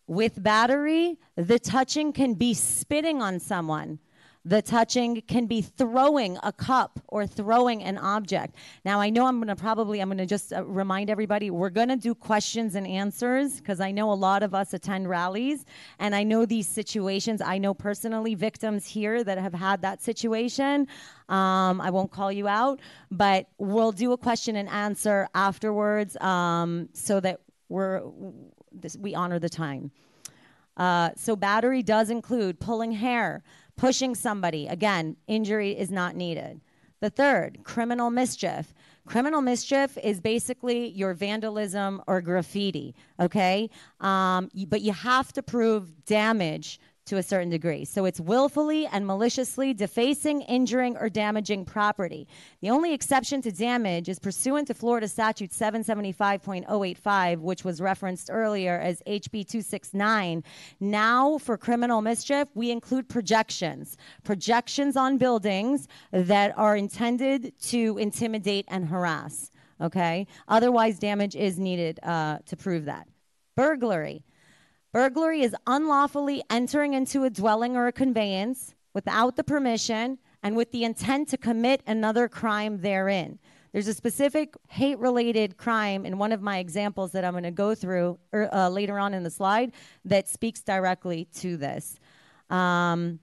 Speaker 1: With battery, the touching can be spitting on someone. The touching can be throwing a cup or throwing an object. Now, I know I'm going to probably, I'm going to just uh, remind everybody, we're going to do questions and answers because I know a lot of us attend rallies, and I know these situations. I know personally victims here that have had that situation. Um, I won't call you out, but we'll do a question and answer afterwards um, so that we're, this, we honor the time. Uh, so battery does include pulling hair, pushing somebody. Again, injury is not needed. The third, criminal mischief. Criminal mischief is basically your vandalism or graffiti, okay? Um, but you have to prove damage to a certain degree. So it's willfully and maliciously defacing, injuring, or damaging property. The only exception to damage is pursuant to Florida Statute seven seventy-five point oh eight five, which was referenced earlier as H B two sixty-nine. Now, for criminal mischief, we include projections. Projections on buildings that are intended to intimidate and harass, okay? Otherwise, damage is needed uh, to prove that. Burglary. Burglary is unlawfully entering into a dwelling or a conveyance without the permission and with the intent to commit another crime therein. There's a specific hate-related crime in one of my examples that I'm going to go through er, uh, later on in the slide that speaks directly to this. Um,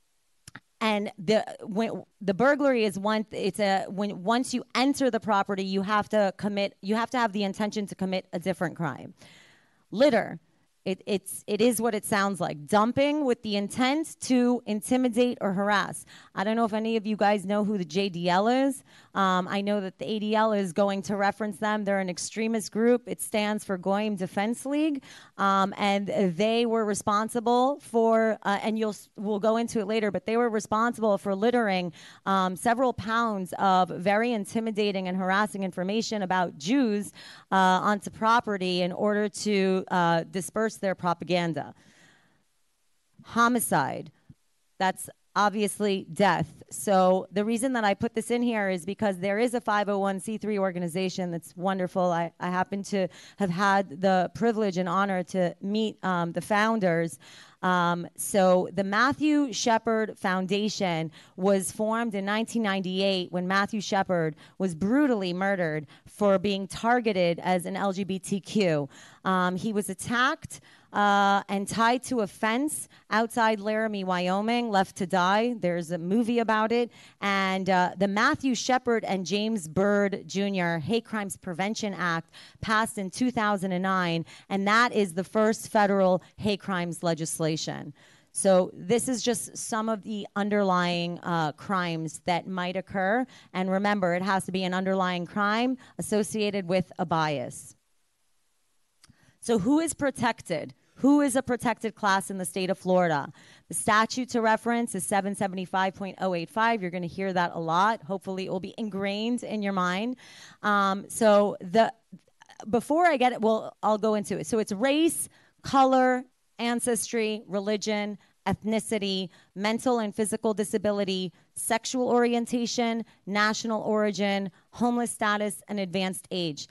Speaker 1: and the when, the burglary is one. It's a when once you enter the property, you have to commit. You have to have the intention to commit a different crime. Litter. It, it's, it is what it sounds like. Dumping with the intent to intimidate or harass. I don't know if any of you guys know who the J D L is. Um, I know that the A D L is going to reference them. They're an extremist group. It stands for Goyim Defense League. Um, and they were responsible for, uh, and you'll, we'll go into it later, but they were responsible for littering um, several pounds of very intimidating and harassing information about Jews uh, onto property in order to uh, disperse their propaganda. Homicide, that's obviously death. So the reason that I put this in here is because there is a five oh one c three organization that's wonderful. I, I happen to have had the privilege and honor to meet um, the founders. Um, so the Matthew Shepard Foundation was formed in nineteen ninety-eight when Matthew Shepard was brutally murdered for being targeted as an L G B T Q. Um, he was attacked uh, and tied to a fence outside Laramie, Wyoming, left to die. There's a movie about it. And uh, the Matthew Shepard and James Byrd Junior Hate Crimes Prevention Act passed in two thousand nine, and that is the first federal hate crimes legislation. So this is just some of the underlying uh, crimes that might occur. And remember, it has to be an underlying crime associated with a bias. So who is protected? Who is a protected class in the state of Florida? The statute to reference is seven seventy-five point oh eight five. You're going to hear that a lot. Hopefully it will be ingrained in your mind. Um, so the before I get it, well, I'll go into it. So it's race, color, ancestry, religion, ethnicity, mental and physical disability, sexual orientation, national origin, homeless status, and advanced age.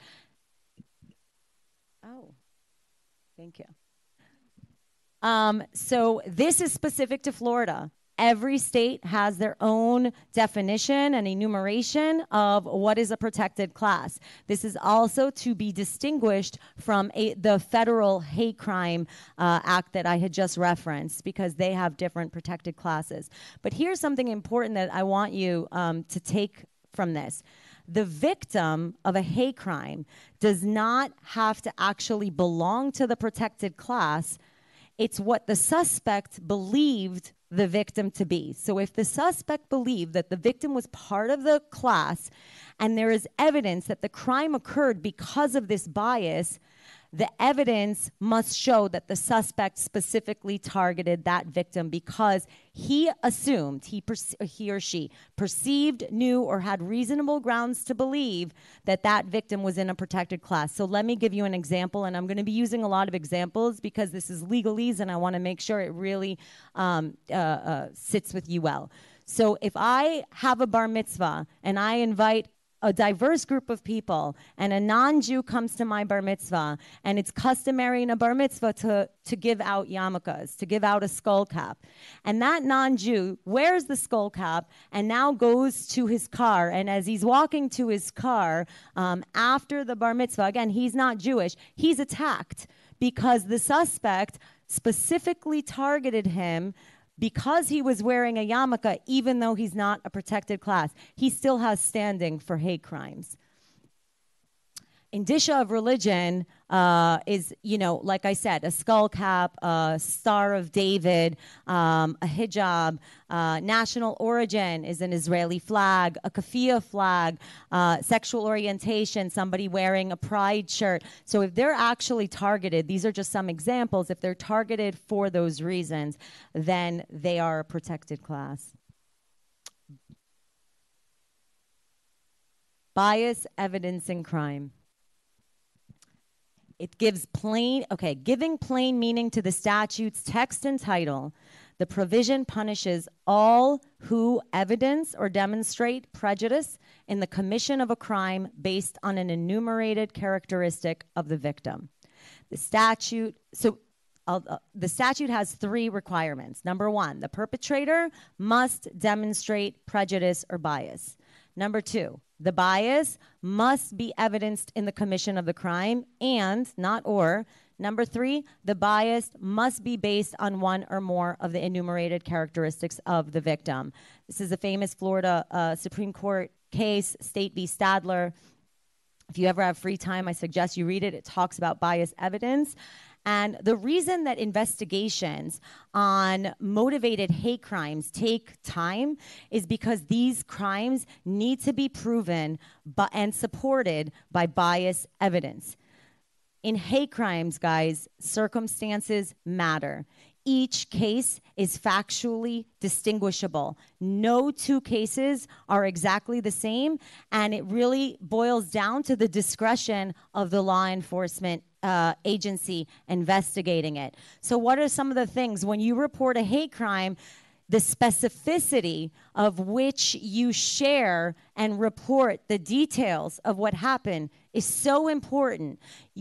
Speaker 1: Oh, thank you. Um, so this is specific to Florida. Every state has their own definition and enumeration of what is a protected class. This is also to be distinguished from a, the federal hate crime uh, act that I had just referenced, because they have different protected classes. But here's something important that I want you um, to take from this. The victim of a hate crime does not have to actually belong to the protected class. It's what the suspect believed the victim to be. So if the suspect believed that the victim was part of the class and there is evidence that the crime occurred because of this bias, the evidence must show that the suspect specifically targeted that victim because he assumed, he, he or she perceived, knew, or had reasonable grounds to believe that that victim was in a protected class. So let me give you an example, and I'm going to be using a lot of examples because this is legalese and I want to make sure it really um, uh, uh, sits with you well. So if I have a bar mitzvah and I invite a diverse group of people and a non-Jew comes to my bar mitzvah, and it's customary in a bar mitzvah to, to give out yarmulkes, to give out a skull cap, and that non-Jew wears the skull cap and now goes to his car, and as he's walking to his car um, after the bar mitzvah, again, he's not Jewish, he's attacked because the suspect specifically targeted him because he was wearing a yarmulke, even though he's not a protected class. He still has standing for hate crimes. Indicia of religion uh, is, you know, like I said, a skull cap, a Star of David, um, a hijab. Uh, national origin is an Israeli flag, a keffiyeh flag, uh, sexual orientation, somebody wearing a pride shirt. So if they're actually targeted, these are just some examples, if they're targeted for those reasons, then they are a protected class. Bias, evidence, and crime. It gives plain, okay, giving plain meaning to the statute's text and title, the provision punishes all who evidence or demonstrate prejudice in the commission of a crime based on an enumerated characteristic of the victim. The statute, so uh, uh, the statute has three requirements. Number one, the perpetrator must demonstrate prejudice or bias. Number two, the bias must be evidenced in the commission of the crime, and, not or. Number three, the bias must be based on one or more of the enumerated characteristics of the victim. This is a famous Florida uh, Supreme Court case, State v. Stadler. If you ever have free time, I suggest you read it. It talks about bias evidence. And the reason that investigations on motivated hate crimes take time is because these crimes need to be proven but, and supported by bias evidence. In hate crimes, guys, circumstances matter. Each case is factually distinguishable. No two cases are exactly the same, and it really boils down to the discretion of the law enforcement uh, agency investigating it. So what are some of the things when you report a hate crime? The specificity of which you share and report the details of what happened is so important.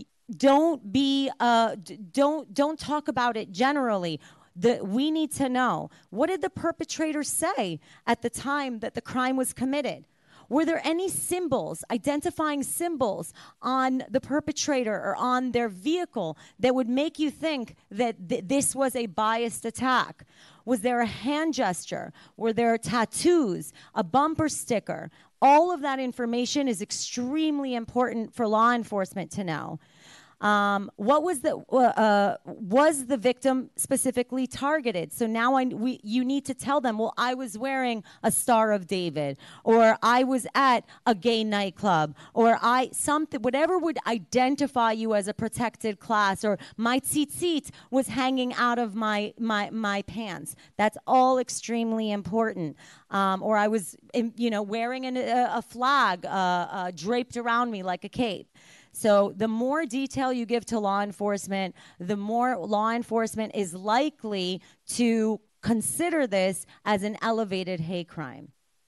Speaker 1: Don't be, uh, don't, don't talk about it generally. The, we need to know, what did the perpetrator say at the time that the crime was committed? Were there any symbols, identifying symbols on the perpetrator or on their vehicle that would make you think that th- this was a biased attack? Was there a hand gesture? Were there tattoos, a bumper sticker? All of that information is extremely important for law enforcement to know. Um, what was the uh, was the victim specifically targeted? So now I, we, you need to tell them, well, I was wearing a Star of David, or I was at a gay nightclub, or I something, whatever would identify you as a protected class, or my tzitzit was hanging out of my my my pants. That's all extremely important. Um, or I was, you know, wearing an, a, a flag uh, uh, draped around me like a cape. So the more detail you give to law enforcement, the more law enforcement is likely to consider this as an elevated hate crime.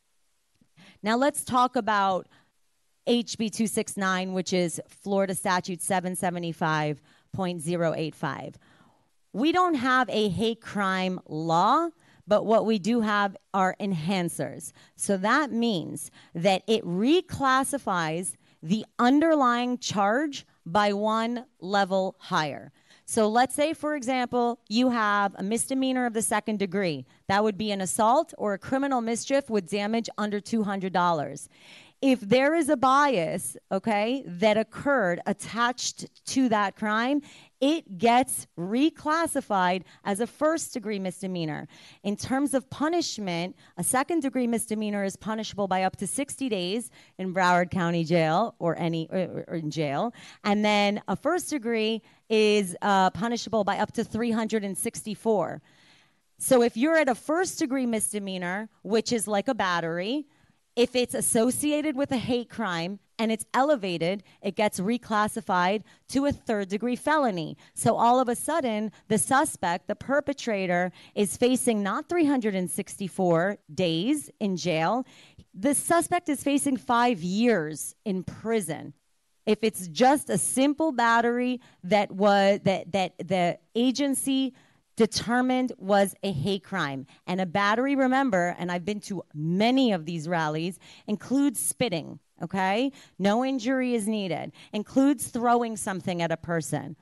Speaker 1: Now let's talk about H B two sixty-nine, which is Florida Statute seven seventy-five point oh eight five. We don't have a hate crime law, but what we do have are enhancers. So that means that it reclassifies the underlying charge by one level higher. So let's say, for example, you have a misdemeanor of the second degree. That would be an assault or a criminal mischief with damage under two hundred dollars. If there is a bias, okay, that occurred attached to that crime, it gets reclassified as a first-degree misdemeanor. In terms of punishment, a second-degree misdemeanor is punishable by up to sixty days in Broward County Jail or any or, or in jail, and then a first-degree is uh, punishable by up to three hundred sixty-four. So if you're at a first-degree misdemeanor, which is like a battery, if it's associated with a hate crime and it's elevated, it gets reclassified to a third degree felony. So all of a sudden, the suspect, the perpetrator, is facing not three hundred sixty-four days in jail. The suspect is facing five years in prison. If it's just a simple battery that was that that the agency determined was a hate crime. And a battery, remember, and I've been to many of these rallies, includes spitting, okay? No injury is needed. Includes throwing something at a person.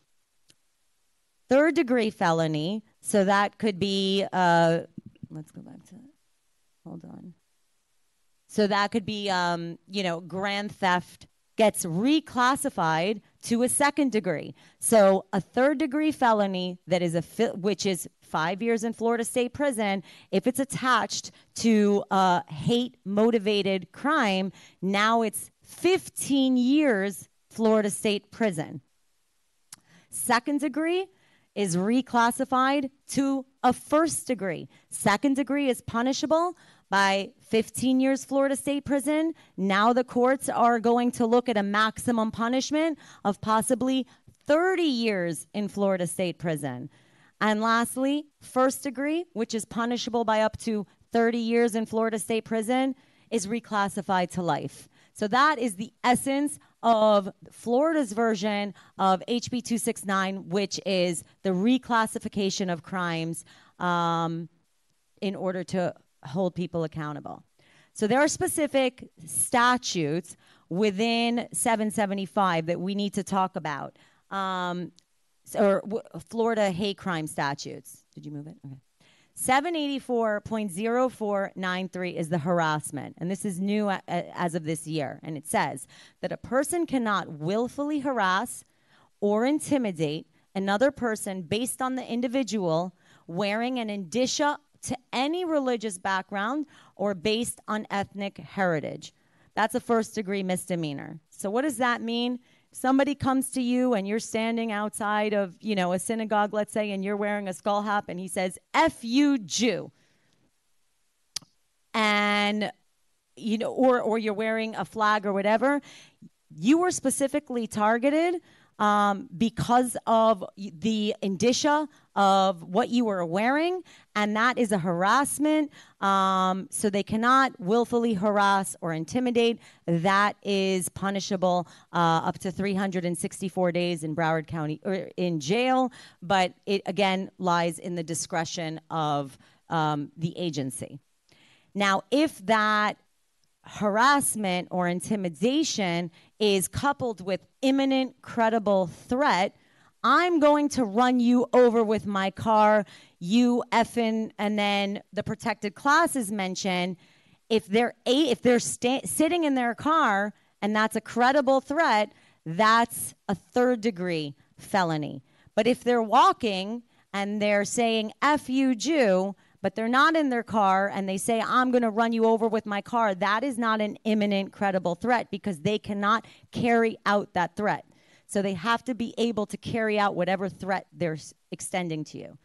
Speaker 1: Third degree felony, so that could be, uh, let's go back to it. Hold on. So that could be, um, you know, grand theft gets reclassified to a second degree. So a third degree felony that is a fi- which is five years in Florida State Prison, if it's attached to a hate motivated crime, now it's fifteen years Florida State Prison. Second degree is reclassified to a first degree. Second degree is punishable by fifteen years Florida State Prison. Now the courts are going to look at a maximum punishment of possibly thirty years in Florida State Prison. And lastly, first degree, which is punishable by up to thirty years in Florida State Prison, is reclassified to life. So that is the essence of Florida's version of H B two sixty-nine, which is the reclassification of crimes um, in order to hold people accountable. So there are specific statutes within seven seventy-five that we need to talk about, um, or w- Florida hate crime statutes. Did you move it? Okay. seven eighty-four point oh four nine three is the harassment, and this is new a- a- as of this year, and it says that a person cannot willfully harass or intimidate another person based on the individual wearing an indicia to any religious background or based on ethnic heritage. That's a first degree misdemeanor. So what does that mean? Somebody comes to you and you're standing outside of, you know, a synagogue, let's say, and you're wearing a skull cap and he says, F you Jew. And, you know, or, or you're wearing a flag or whatever. You were specifically targeted um, because of the indicia of what you were wearing, and that is a harassment. Um, so they cannot willfully harass or intimidate. That is punishable uh, up to three hundred sixty-four days in Broward County or in jail, but it again lies in the discretion of um, the agency. Now, if that harassment or intimidation is coupled with imminent credible threat, I'm going to run you over with my car, you effing, and then the protected classes mention, if they're a, if they're sta- sitting in their car and that's a credible threat, that's a third degree felony. But if they're walking and they're saying F you Jew, but they're not in their car and they say, I'm going to run you over with my car, that is not an imminent credible threat because they cannot carry out that threat. So they have to be able to carry out whatever threat they're extending to you.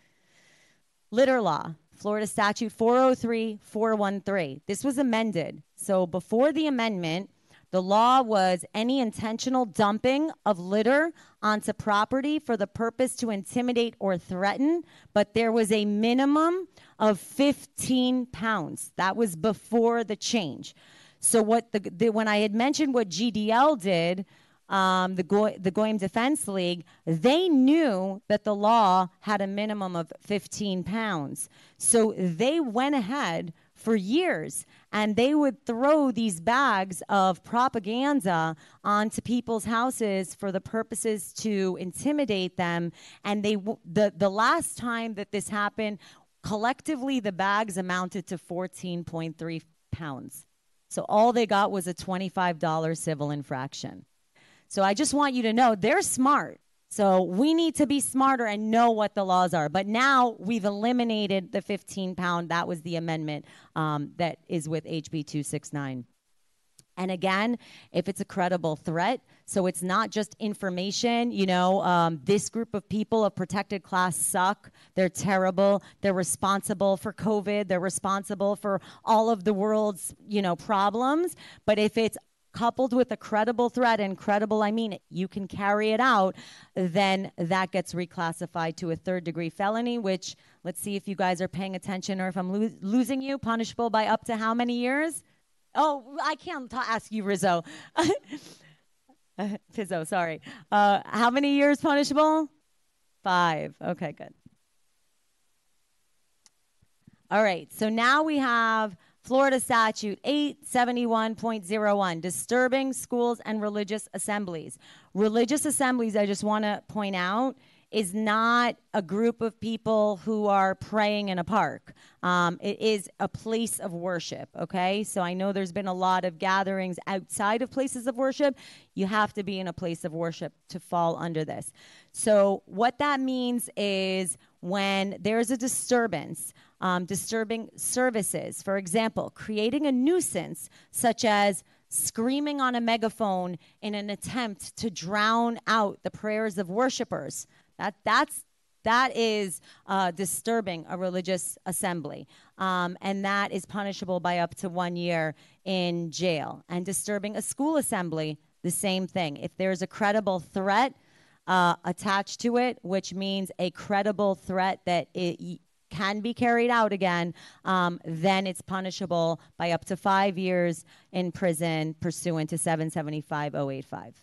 Speaker 1: Litter law, Florida statute four oh three four one three. This was amended. So before the amendment, the law was any intentional dumping of litter onto property for the purpose to intimidate or threaten, but there was a minimum of fifteen pounds. That was before the change. So what the, the when I had mentioned what G D L did, Um, the, Go- the Goyim Defense League, they knew that the law had a minimum of fifteen pounds. So they went ahead for years and they would throw these bags of propaganda onto people's houses for the purposes to intimidate them. And they w- the, the last time that this happened, collectively the bags amounted to fourteen point three pounds. So all they got was a twenty-five dollars civil infraction. So I just want you to know they're smart. So we need to be smarter and know what the laws are. But now we've eliminated the fifteen pound. That was the amendment um, that is with H B two sixty-nine. And again, if it's a credible threat, so it's not just information, you know, um, this group of people of protected class suck. They're terrible. They're responsible for COVID. They're responsible for all of the world's, you know, problems. But if it's coupled with a credible threat, and credible, I mean you can carry it out, then that gets reclassified to a third degree felony, which, let's see if you guys are paying attention or if I'm lo- losing you, punishable by up to how many years? Oh, I can't ta- ask you, Rizzo. Pizzo, sorry. Uh, how many years punishable? Five. Okay, good. All right, so now we have Florida Statute eight seventy-one point oh one, disturbing schools and religious assemblies. Religious assemblies, I just want to point out, is not a group of people who are praying in a park. Um, it is a place of worship, okay? So I know there's been a lot of gatherings outside of places of worship. You have to be in a place of worship to fall under this. So what that means is when there's a disturbance, um, disturbing services, for example, creating a nuisance such as screaming on a megaphone in an attempt to drown out the prayers of worshipers. That that's that is uh, disturbing a religious assembly, um, and that is punishable by up to one year in jail. And disturbing a school assembly, the same thing. If there's a credible threat uh, attached to it, which means a credible threat that it can be carried out again, um, then it's punishable by up to five years in prison pursuant to seven seventy-five oh eighty-five.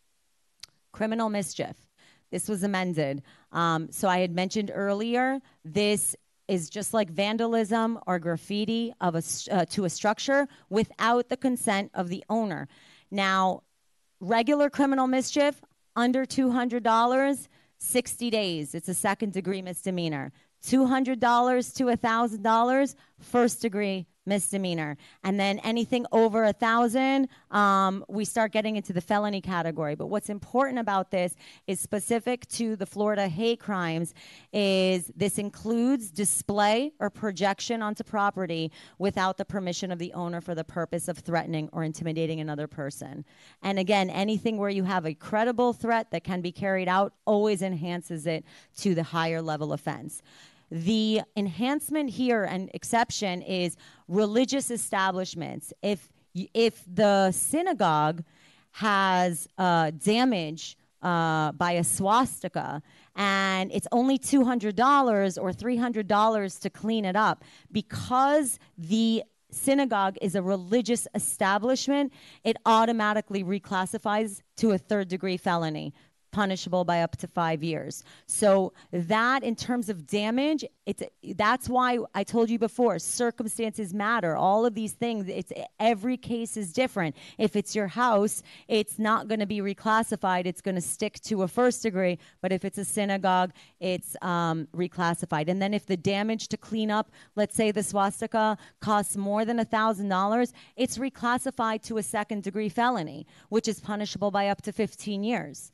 Speaker 1: Criminal mischief. This was amended. Um, so I had mentioned earlier, this is just like vandalism or graffiti of a, uh, to a structure without the consent of the owner. Now, regular criminal mischief, under two hundred dollars, sixty days. It's a second degree misdemeanor. two hundred dollars to one thousand dollars, first degree misdemeanor. And then anything over a thousand, um, we start getting into the felony category. But what's important about this is specific to the Florida hate crimes is this includes display or projection onto property without the permission of the owner for the purpose of threatening or intimidating another person. And again, anything where you have a credible threat that can be carried out always enhances it to the higher level offense. The enhancement here and exception is religious establishments. If if the synagogue has uh, damage uh, by a swastika and it's only two hundred dollars or three hundred dollars to clean it up, because the synagogue is a religious establishment, it automatically reclassifies to a third degree felony, punishable by up to five years. So that, in terms of damage, it's that's why I told you before, circumstances matter. All of these things, it's every case is different. If it's your house, it's not going to be reclassified. It's going to stick to a first degree. But if it's a synagogue, it's um, reclassified. And then if the damage to clean up, let's say the swastika costs more than one thousand dollars, it's reclassified to a second degree felony, which is punishable by up to fifteen years.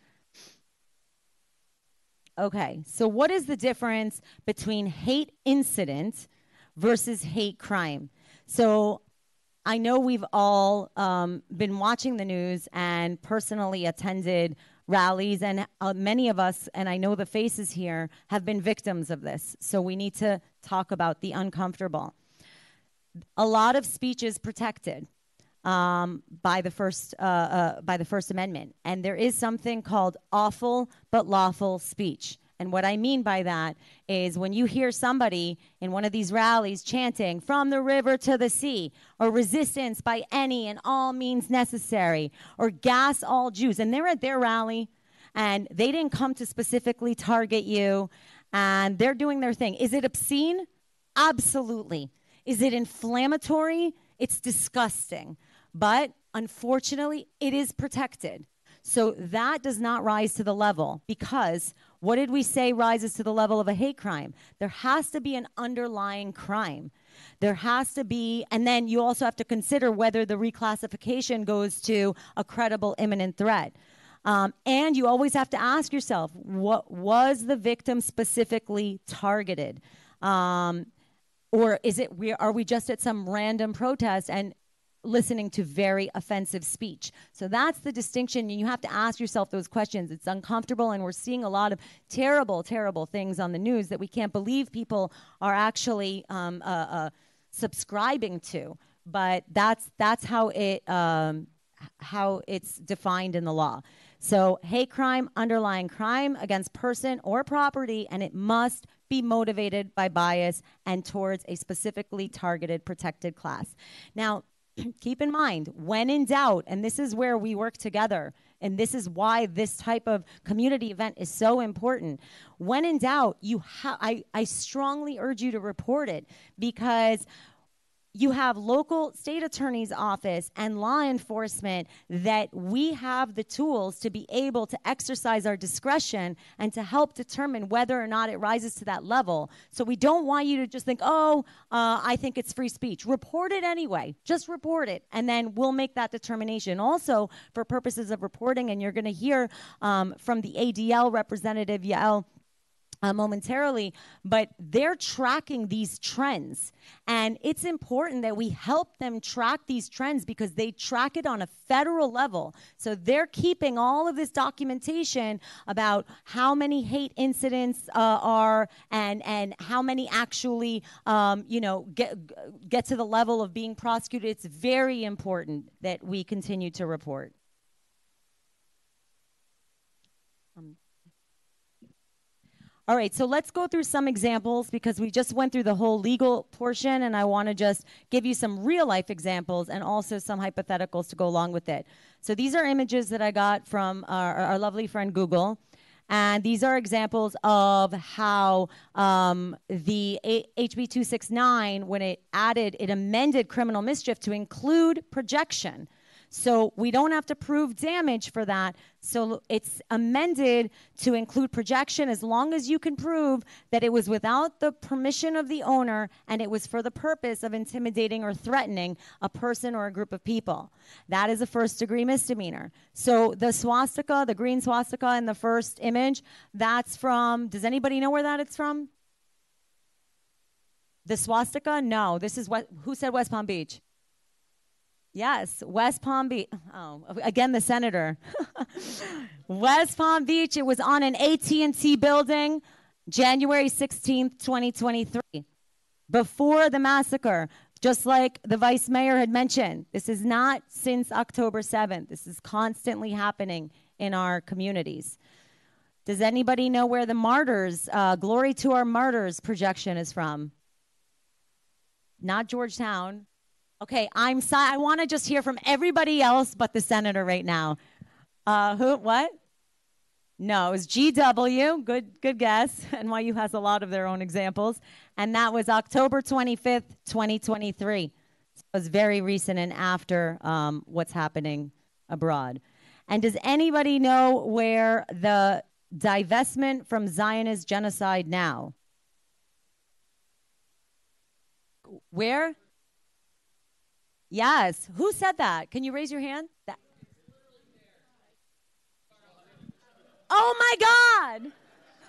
Speaker 1: Okay, so what is the difference between hate incident versus hate crime? So I know we've all um, been watching the news and personally attended rallies, and uh, many of us, and I know the faces here, have been victims of this. So we need to talk about the uncomfortable. A lot of speech is protected Um, by the first uh, uh, by the First Amendment, and there is something called awful but lawful speech. And what I mean by that is when you hear somebody in one of these rallies chanting "from the river to the sea," or "resistance by any and all means necessary," or "gas all Jews," and they're at their rally, and they didn't come to specifically target you, and they're doing their thing. Is it obscene? Absolutely. Is it inflammatory? It's disgusting. But unfortunately, it is protected. So that does not rise to the level, because what did we say rises to the level of a hate crime? There has to be an underlying crime. There has to be, and then you also have to consider whether the reclassification goes to a credible imminent threat. Um, and you always have to ask yourself, what was the victim specifically targeted? Um, or is it, we, are we just at some random protest and listening to very offensive speech? So that's the distinction, and you have to ask yourself those questions. It's uncomfortable, and we're seeing a lot of terrible, terrible things on the news that we can't believe people are actually um, uh, uh, subscribing to. But that's that's how it um, how it's defined in the law. So hate crime, underlying crime against person or property, and it must be motivated by bias and towards a specifically targeted protected class. Now, keep in mind, when in doubt, and this is where we work together, and this is why this type of community event is so important. When in doubt, you ha- I, I strongly urge you to report it, because you have local state attorney's office and law enforcement that we have the tools to be able to exercise our discretion and to help determine whether or not it rises to that level. So we don't want you to just think, oh, uh, I think it's free speech. Report it anyway. Just report it, and then we'll make that determination. Also, for purposes of reporting, and you're going to hear um, from the A D L representative, Yael, Uh, momentarily, but they're tracking these trends. And it's important that we help them track these trends because they track it on a federal level. So they're keeping all of this documentation about how many hate incidents uh, are and, and how many actually, um, you know, get, get to the level of being prosecuted. It's very important that we continue to report. Um, All right, so let's go through some examples because we just went through the whole legal portion, and I want to just give you some real-life examples and also some hypotheticals to go along with it. So these are images that I got from our, our lovely friend Google, and these are examples of how um, the H B two sixty-nine, when it added, it amended criminal mischief to include projection. So we don't have to prove damage for that. So it's amended to include projection as long as you can prove that it was without the permission of the owner and it was for the purpose of intimidating or threatening a person or a group of people. That is a first degree misdemeanor. So the swastika, the green swastika in the first image, that's from, does anybody know where that it's from? The swastika? No, this is what, who said West Palm Beach? Yes, West Palm Beach. Oh, again, the senator. West Palm Beach. It was on an A T and T building, January sixteenth, twenty twenty-three. Before the massacre, just like the vice mayor had mentioned, this is not since October seventh. This is constantly happening in our communities. Does anybody know where the martyrs, uh, Glory to Our Martyrs projection is from? Not Georgetown. Okay, I'm sorry. I want to just hear from everybody else but the senator right now. Uh, who? What? No, it was G W. Good, good guess. N Y U has a lot of their own examples, and that was October twenty-fifth, twenty twenty-three. So it was very recent and after um, what's happening abroad. And does anybody know where the divestment from Zionist genocide now? Where? Yes. Who said that? Can you raise your hand? That. Oh my God.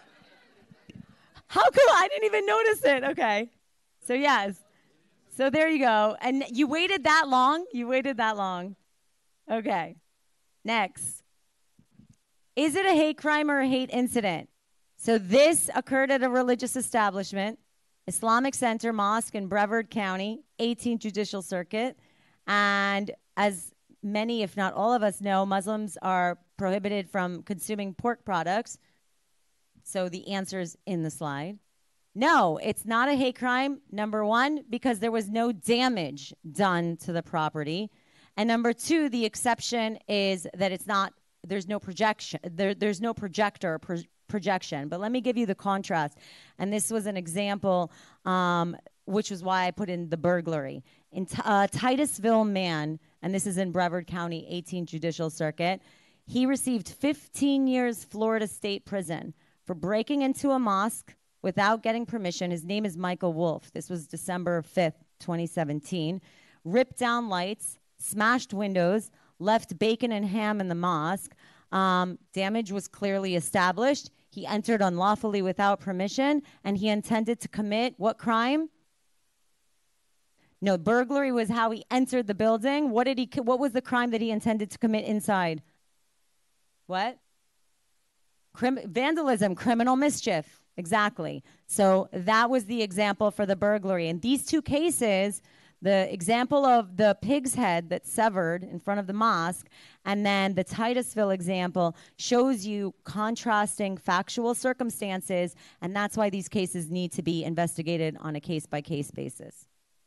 Speaker 1: How cool. I didn't even notice it. Okay. So yes. So there you go. And you waited that long? You waited that long. Okay. Next. Is it a hate crime or a hate incident? So this occurred at a religious establishment, Islamic Center Mosque in Broward County, eighteenth Judicial Circuit. And as many, if not all of us know, Muslims are prohibited from consuming pork products. So the answer is in the slide. No, it's not a hate crime, number one, because there was no damage done to the property. And number two, the exception is that it's not, there's no projection, there, there's no projector or pro- projection. But let me give you the contrast. And this was an example, um, which was why I put in the burglary. In t- uh, Titusville man, and this is in Broward County, eighteenth Judicial Circuit, he received fifteen years Florida State Prison for breaking into a mosque without getting permission. His name is Michael Wolf. This was December fifth, twenty seventeen. Ripped down lights, smashed windows, left bacon and ham in the mosque. Um, damage was clearly established. He entered unlawfully without permission, and he intended to commit what crime? No, burglary was how he entered the building. What did he? What was the crime that he intended to commit inside? What? Crim- vandalism, criminal mischief. Exactly. So that was the example for the burglary. In these two cases, The example of the pig's head that's severed in front of the mosque, and then the Titusville example shows you contrasting factual circumstances, and that's why these cases need to be investigated on a case-by-case basis.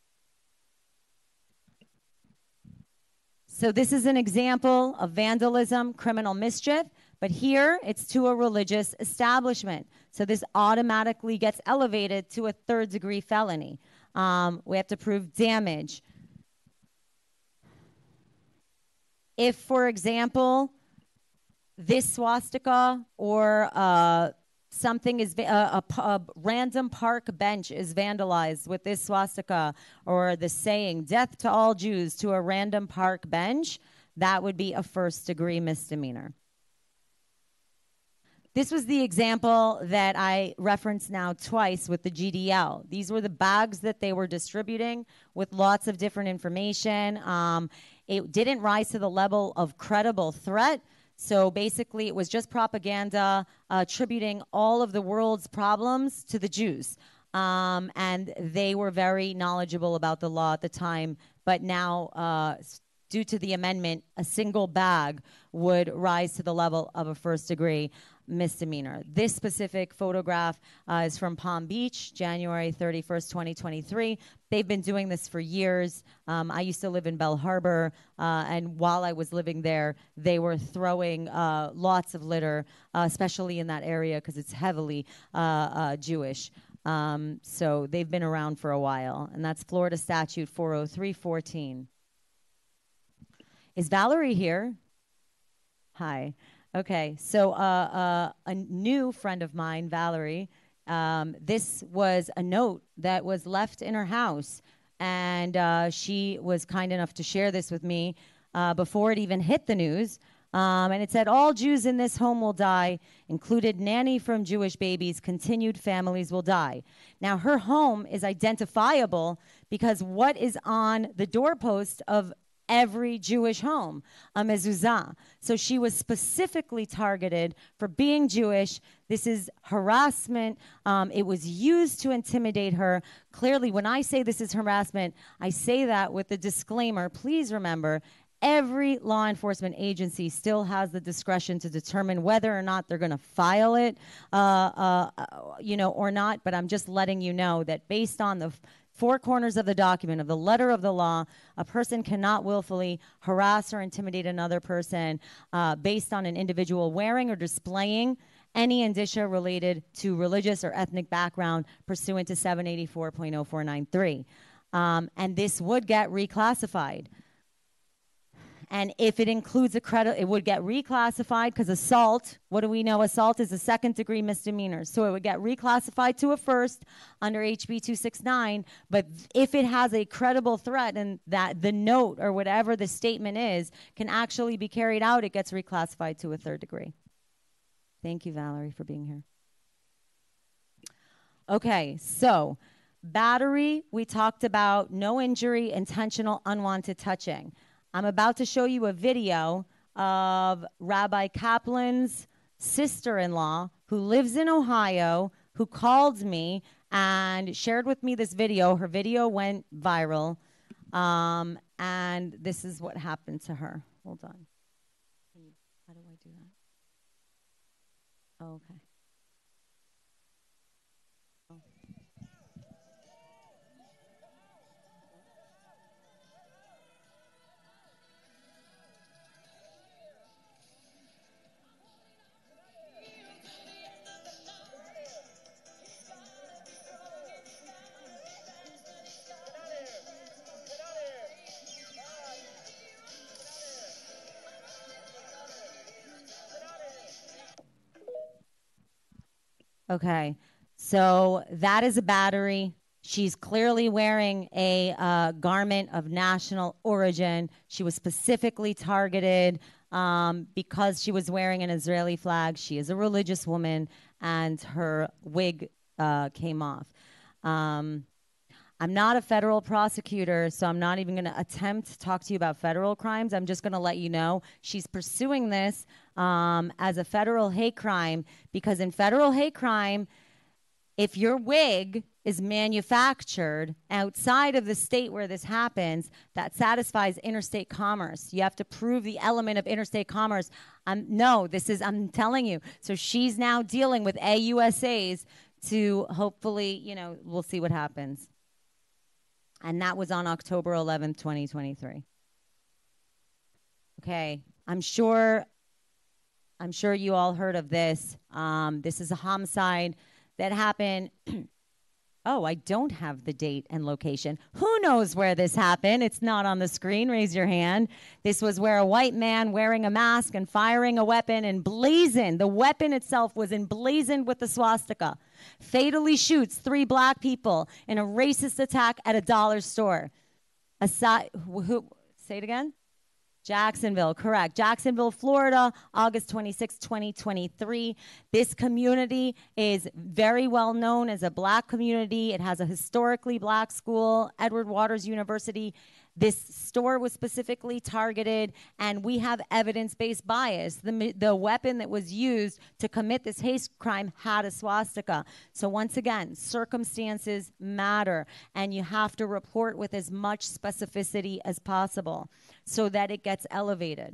Speaker 1: So this is an example of vandalism, criminal mischief, but here it's to a religious establishment. So this automatically gets elevated to a third-degree felony. Um, we have to prove damage. If, for example, this swastika or uh, something is, a, a, a random park bench is vandalized with this swastika, or the saying, death to all Jews, to a random park bench, that would be a first-degree misdemeanor. This was the example that I referenced now twice with the G D L. These were the bags that they were distributing with lots of different information. Um, it didn't rise to the level of credible threat. So basically, it was just propaganda uh, attributing all of the world's problems to the Jews. Um, and they were very knowledgeable about the law at the time. But now, uh, due to the amendment, a single bag would rise to the level of a first degree misdemeanor. This specific photograph uh, is from Palm Beach, January thirty-first, twenty twenty-three. They've been doing this for years. Um, I used to live in Bell Harbor, uh, and while I was living there, they were throwing uh, lots of litter, uh, especially in that area because it's heavily uh, uh, Jewish. Um, so they've been around for a while, and that's Florida Statute four oh three fourteen. Is Valerie here? Hi. Okay, so uh, uh, a new friend of mine, Valerie, um, this was a note that was left in her house, and uh, she was kind enough to share this with me uh, before it even hit the news. Um, and it said, all Jews in this home will die, included nanny from Jewish babies, continued families will die. Now, her home is identifiable because what is on the doorpost of every Jewish home, a mezuzah. So she was specifically targeted for being Jewish. This is harassment. Um, it was used to intimidate her. Clearly, when I say this is harassment, I say that with the disclaimer. Please remember, every law enforcement agency still has the discretion to determine whether or not they're going to file it, uh, uh, you know, or not. But I'm just letting you know that based on the four corners of the document, of the letter of the law, a person cannot willfully harass or intimidate another person uh, based on an individual wearing or displaying any indicia related to religious or ethnic background pursuant to seven eighty-four point oh four nine three. Um, and this would get reclassified. And if it includes a credit, it would get reclassified because assault, what do we know? Assault is a second degree misdemeanor. So it would get reclassified to a first under H B two sixty-nine. But if it has a credible threat and that the note or whatever the statement is can actually be carried out, it gets reclassified to a third degree. Thank you, Valerie, for being here. Okay, so battery, we talked about no injury, intentional, unwanted touching. I'm about to show you a video of Rabbi Kaplan's sister-in-law who lives in Ohio, who called me and shared with me this video. Her video went viral, um, and this is what happened to her. Hold on. Can you, how do I do that? Oh, okay. Okay, so that is a battery. She's clearly wearing a uh, garment of national origin. She was specifically targeted um, because she was wearing an Israeli flag. She is a religious woman, and her wig uh, came off. Um, I'm not a federal prosecutor, so I'm not even going to attempt to talk to you about federal crimes. I'm just going to let you know she's pursuing this um, as a federal hate crime because in federal hate crime, If your wig is manufactured outside of the state where this happens, that satisfies interstate commerce. You have to prove the element of interstate commerce. Um, no, this is, I'm telling you. So she's now dealing with A U S As to hopefully, you know, we'll see what happens. And that was on October eleventh, twenty twenty-three. Okay, I'm sure, I'm sure you all heard of this. Um, this is a homicide that happened. Oh, I don't have the date and location. Who knows where this happened? It's not on the screen. Raise your hand. This was where a white man wearing a mask and firing a weapon emblazoned. The weapon itself was emblazoned with the swastika. Fatally shoots three black people in a racist attack at a dollar store. Aside, who, say it again? Jacksonville, correct. Jacksonville, Florida, August twenty-sixth, twenty twenty-three. This community is very well known as a black community. It has a historically black school, Edward Waters University. This store was specifically targeted, and we have evidence-based bias. The, the weapon that was used to commit this hate crime had a swastika. So once again, circumstances matter, and you have to report with as much specificity as possible so that it gets elevated.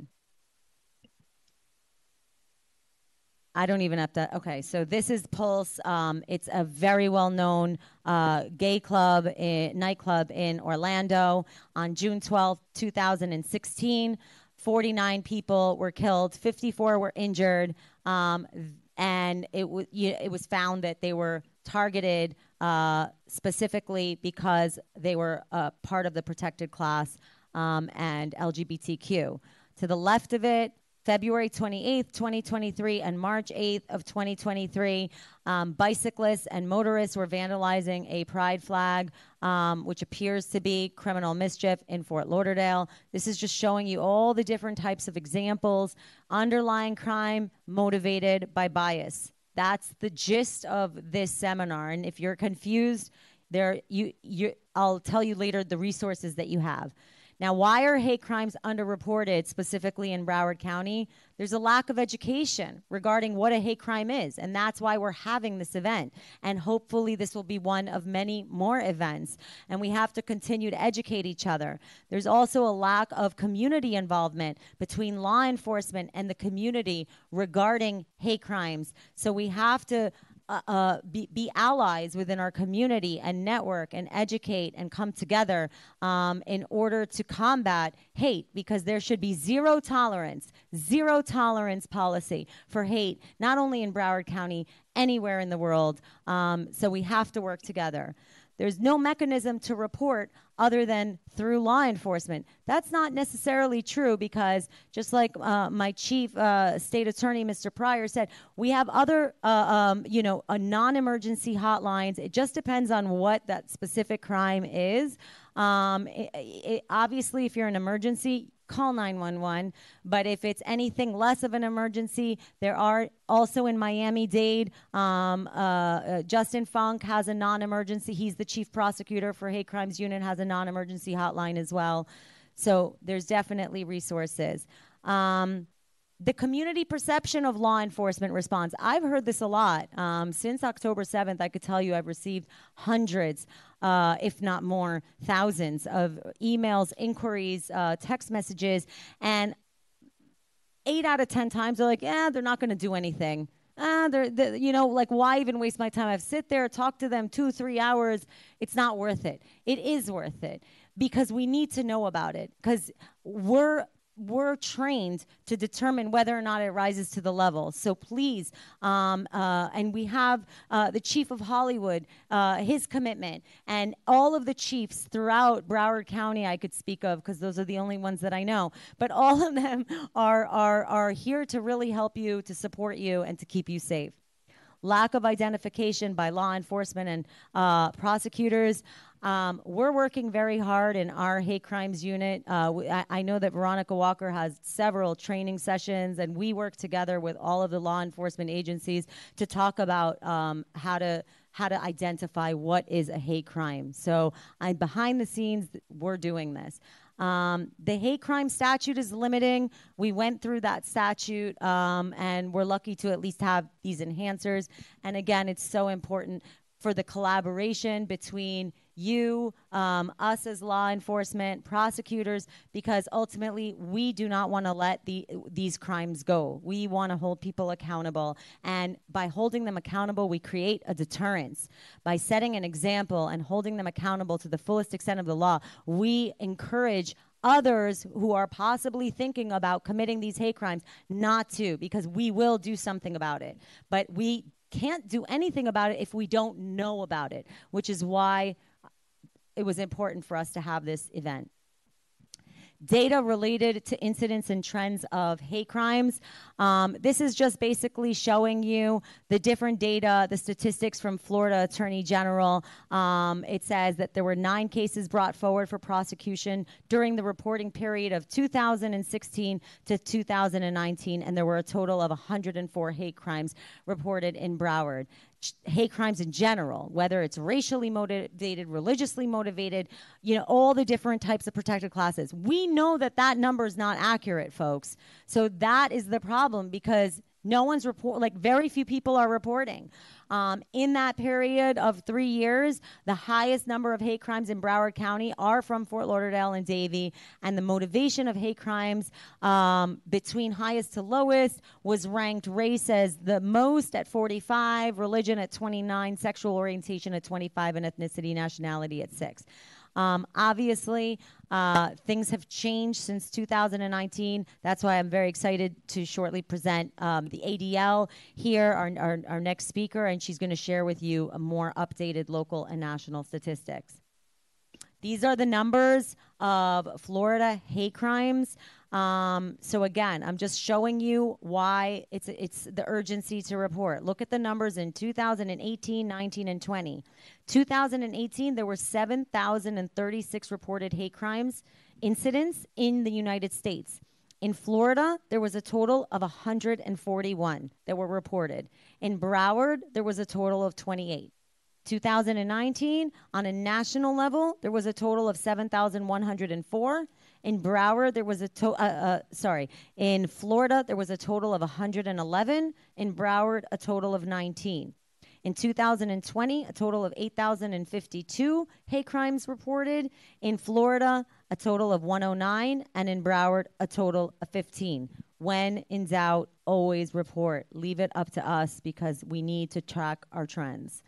Speaker 1: I don't even have to, okay, so this is Pulse. Um, it's a very well-known uh, gay club, in, nightclub in Orlando. On June twelfth, two thousand sixteen, forty-nine people were killed, fifty-four were injured, um, and it, w it was found that they were targeted uh, specifically because they were uh, part of the protected class um, and L G B T Q. To the left of it, February twenty-eighth, twenty twenty-three, and March eighth of twenty twenty-three, um, bicyclists and motorists were vandalizing a pride flag, um, which appears to be criminal mischief in Fort Lauderdale. This is just showing you all the different types of examples. Underlying crime motivated by bias. That's the gist of this seminar. And if you're confused, there, you, you, I'll tell you later the resources that you have. Now, why are hate crimes underreported, specifically in Broward County? There's a lack of education regarding what a hate crime is, and that's why we're having this event. And hopefully this will be one of many more events, and we have to continue to educate each other. There's also a lack of community involvement between law enforcement and the community regarding hate crimes. So we have to Uh, uh, be, be allies within our community and network and educate and come together um, in order to combat hate, because there should be zero tolerance, zero tolerance policy for hate, not only in Broward County, anywhere in the world. Um, so we have to work together. There's no mechanism to report other than through law enforcement. That's not necessarily true, because just like uh, my chief uh, state attorney, Mister Pryor, said, we have other, uh, um, you know, uh, non-emergency hotlines. It just depends on what that specific crime is. Um, it, it, obviously, if you're an emergency, call nine one one. But if it's anything less of an emergency, there are also in Miami-Dade, um, uh, uh, Justin Funk has a non-emergency. He's the chief prosecutor for Hate Crimes Unit, has a non-emergency hotline as well. So there's definitely resources. Um, The community perception of law enforcement response. I've heard this a lot. Um, since October seventh, I could tell you I've received hundreds, uh, if not more, thousands of emails, inquiries, uh, text messages, and eight out of ten times they're like, yeah, they're not going to do anything. Ah, they're, they're, you know, like, why even waste my time? I've sit there, talk to them two, three hours. It's not worth it. It is worth it, because we need to know about it, because we're we're trained to determine whether or not it rises to the level. So please, um, uh, and we have uh, the chief of Hollywood, uh, his commitment, and all of the chiefs throughout Broward County I could speak of, because those are the only ones that I know. But all of them are, are, are here to really help you, to support you, and to keep you safe. Lack of identification by law enforcement and uh, prosecutors. Um, we're working very hard in our hate crimes unit. Uh, we, I, I know that Veronica Walker has several training sessions, and we work together with all of the law enforcement agencies to talk about um, how to how to identify what is a hate crime. So I'm behind the scenes, we're doing this. Um, the hate crime statute is limiting. We went through that statute, um, and we're lucky to at least have these enhancers. And again, it's so important. for the collaboration between you, um, us as law enforcement, prosecutors, because ultimately we do not want to let the, these crimes go. We want to hold people accountable. And by holding them accountable, we create a deterrence. By setting an example and holding them accountable to the fullest extent of the law, we encourage others who are possibly thinking about committing these hate crimes not to, because we will do something about it. But we can't do anything about it if we don't know about it, which is why it was important for us to have this event. Data related to incidents and trends of hate crimes. Um, this is just basically showing you the different data, the statistics from Florida Attorney General. Um, it says that there were nine cases brought forward for prosecution during the reporting period of two thousand sixteen to two thousand nineteen, and there were a total of one hundred four hate crimes reported in Broward. Hate crimes in general, whether it's racially motivated, religiously motivated, you know, all the different types of protected classes. We know that that number is not accurate, folks. So that is the problem, because no one's report, like very few people are reporting. Um, in that period of three years, the highest number of hate crimes in Broward County are from Fort Lauderdale and Davie, and the motivation of hate crimes um, between highest to lowest was ranked race as the most at forty-five, religion at twenty-nine, sexual orientation at twenty-five, and ethnicity, nationality at six. Um, obviously, uh, things have changed since two thousand nineteen. That's why I'm very excited to shortly present um, the A D L here, our, our, our next speaker, and she's going to share with you a more updated local and national statistics. These are the numbers of Florida hate crimes. Um, so again, I'm just showing you why it's it's the urgency to report. Look at the numbers in two thousand eighteen, nineteen, and twenty. two thousand eighteen, there were seven thousand thirty-six reported hate crimes incidents in the United States. In Florida, there was a total of one hundred forty-one that were reported. In Broward, there was a total of twenty-eight. two thousand nineteen, on a national level, there was a total of seven thousand one hundred four. In Broward, there was a to- uh, uh, sorry, in Florida, there was a total of one hundred eleven. In Broward, a total of nineteen. In two thousand twenty, a total of eight thousand fifty-two hate crimes reported. In Florida, a total of one hundred nine, and in Broward, a total of fifteen. When in doubt, always report. Leave it up to us, because we need to track our trends.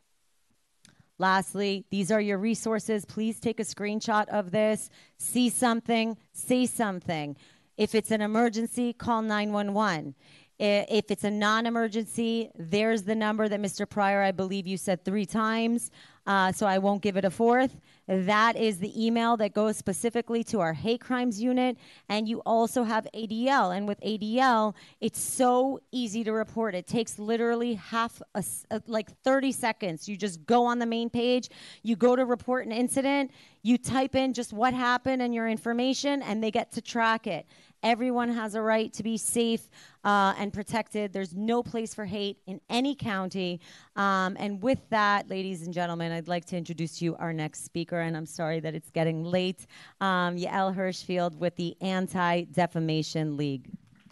Speaker 1: Lastly, these are your resources. Please take a screenshot of this. See something, say something. If it's an emergency, call nine one one. If it's a non-emergency, there's the number that Mister Pryor, I believe you said three times, uh, so I won't give it a fourth. That is the email that goes specifically to our hate crimes unit, and you also have A D L. And with A D L, it's so easy to report. It takes literally half, a, a, like thirty seconds. You just go on the main page, you go to report an incident, you type in just what happened and your information, and they get to track it. Everyone has a right to be safe uh, and protected. There's no place for hate in any county. Um, and with that, ladies and gentlemen, I'd like to introduce to you our next speaker, and I'm sorry that it's getting late, um, Yael Hirschfield with the Anti-Defamation League.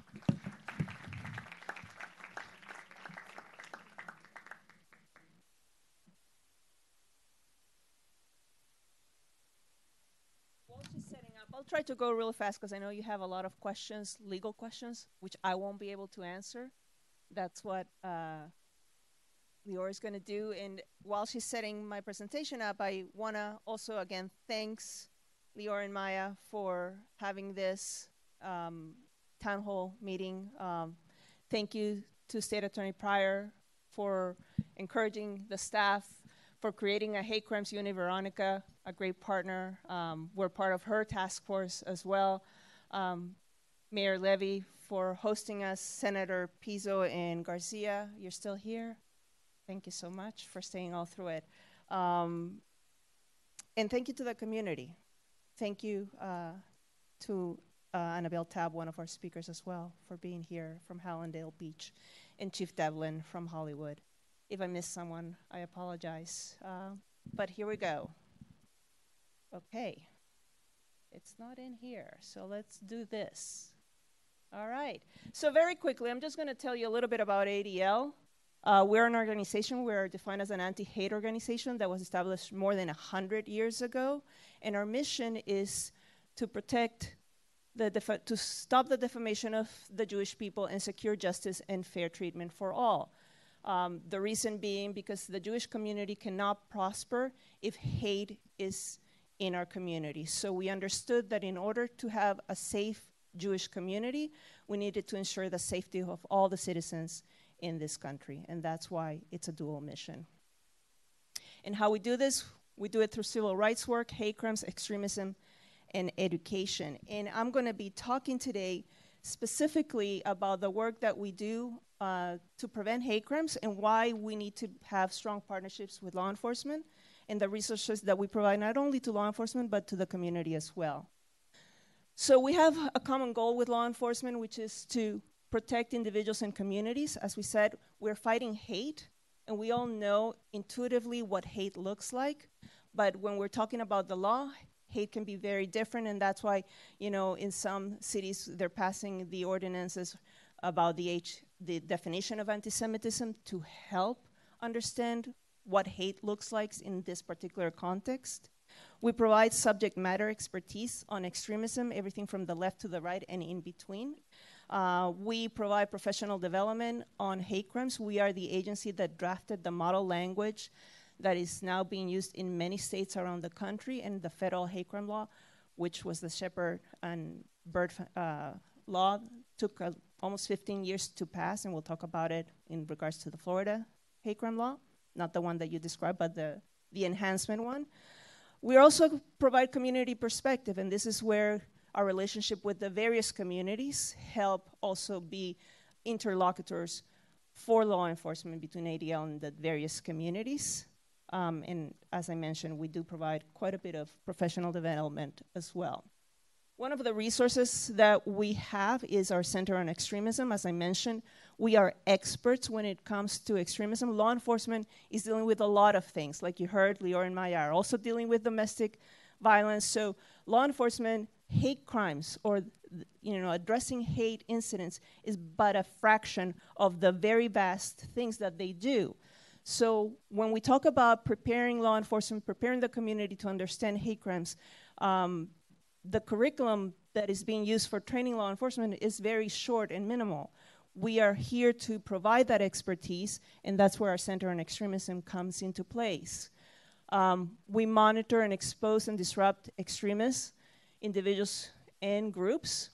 Speaker 8: I'll try to go real fast because I know you have a lot of questions, legal questions, which I won't be able to answer. That's what uh, Lior is going to do. And while she's setting my presentation up, I want to also, again, thanks Lior and Maya for having this um, town hall meeting. Um, thank you to State Attorney Pryor for encouraging the staff, for creating a hate crimes unit. Veronica, a great partner. Um, we're part of her task force as well. Um, Mayor Levy for hosting us. Senator Pizzo and Garcia, you're still here. Thank you so much for staying all through it. Um, and thank you to the community. Thank you uh, to uh, Annabelle Tabb, one of our speakers as well, for being here from Hallandale Beach, and Chief Devlin from Hollywood. If I missed someone, I apologize. Uh, but here we go. Okay. It's not in here, so let's do this. All right. So very quickly, I'm just going to tell you a little bit about A D L. Uh, we're an organization, we're defined as an anti-hate organization that was established more than one hundred years ago. And our mission is to protect, the to stop the defamation of the Jewish people and secure justice and fair treatment for all. Um, the reason being because the Jewish community cannot prosper if hate is in our community. So we understood that in order to have a safe Jewish community, we needed to ensure the safety of all the citizens in this country, and that's why it's a dual mission. And how we do this, we do it through civil rights work, hate crimes, extremism, and education. And I'm gonna be talking today specifically about the work that we do uh, to prevent hate crimes and why we need to have strong partnerships with law enforcement and the resources that we provide not only to law enforcement, but to the community as well. So we have a common goal with law enforcement, which is to protect individuals and communities. As we said, we're fighting hate, and we all know intuitively what hate looks like. But when we're talking about the law, hate can be very different, and that's why, you know, in some cities, they're passing the ordinances about the, H, the definition of anti-Semitism to help understand what hate looks like in this particular context. We provide subject matter expertise on extremism, everything from the left to the right and in between. Uh, we provide professional development on hate crimes. We are the agency that drafted the model language that is now being used in many states around the country, and the federal hate crime law, which was the Shepherd and Bird uh, law, took uh, almost fifteen years to pass, and we'll talk about it in regards to the Florida hate crime law, not the one that you described, but the, the enhancement one. We also provide community perspective, and this is where our relationship with the various communities help also be interlocutors for law enforcement between A D L and the various communities. Um, and as I mentioned, we do provide quite a bit of professional development as well. One of the resources that we have is our Center on Extremism. As I mentioned, we are experts when it comes to extremism. Law enforcement is dealing with a lot of things. Like you heard, Lior and Maya are also dealing with domestic violence. So law enforcement, hate crimes, or you know, addressing hate incidents is but a fraction of the very vast things that they do. So when we talk about preparing law enforcement, preparing the community to understand hate crimes, um, the curriculum that is being used for training law enforcement is very short and minimal. We are here to provide that expertise, and that's where our Center on Extremism comes into place. Um, we monitor and expose and disrupt extremists, individuals, and groups.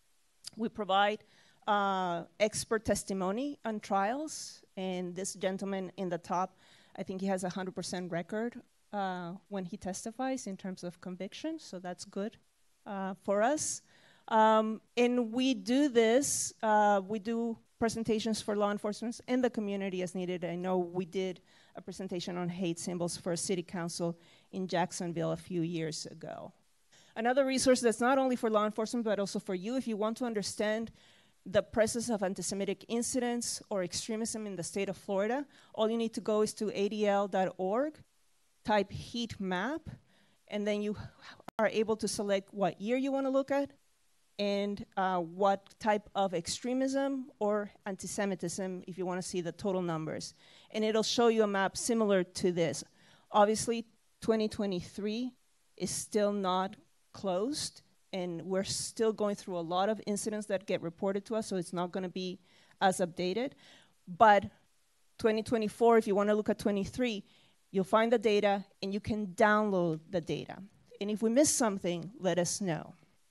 Speaker 8: We provide uh, expert testimony on trials, and this gentleman in the top, I think he has a one hundred percent record uh, when he testifies in terms of conviction, so that's good uh, for us. Um, and we do this, uh, we do presentations for law enforcement and the community as needed. I know we did a presentation on hate symbols for a city council in Jacksonville a few years ago. Another resource that's not only for law enforcement, but also for you, if you want to understand the presence of anti-Semitic incidents or extremism in the state of Florida, all you need to go is to A D L dot org, type heat map, and then you are able to select what year you want to look at and uh, what type of extremism or anti-Semitism if you want to see the total numbers. And it'll show you a map similar to this. Obviously, twenty twenty-three is still not closed, and we're still going through a lot of incidents that get reported to us, so it's not going to be as updated. But twenty twenty-four, if you want to look at twenty-three, you'll find the data, and you can download the data. And if we miss something, let us know.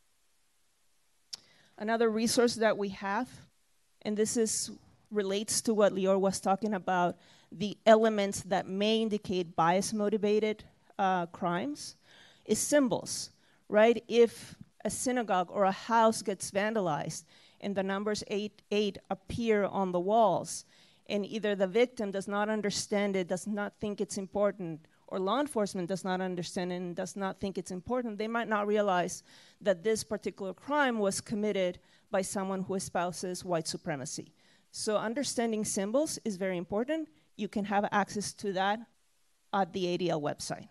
Speaker 8: Another resource that we have, and this is relates to what Lior was talking about, the elements that may indicate bias-motivated uh, crimes, is symbols, right? If a synagogue or a house gets vandalized and the numbers eight eight appear on the walls, and either the victim does not understand it, does not think it's important, or law enforcement does not understand it and does not think it's important, they might not realize that this particular crime was committed by someone who espouses white supremacy. So understanding symbols is very important. You can have access to that at the A D L website.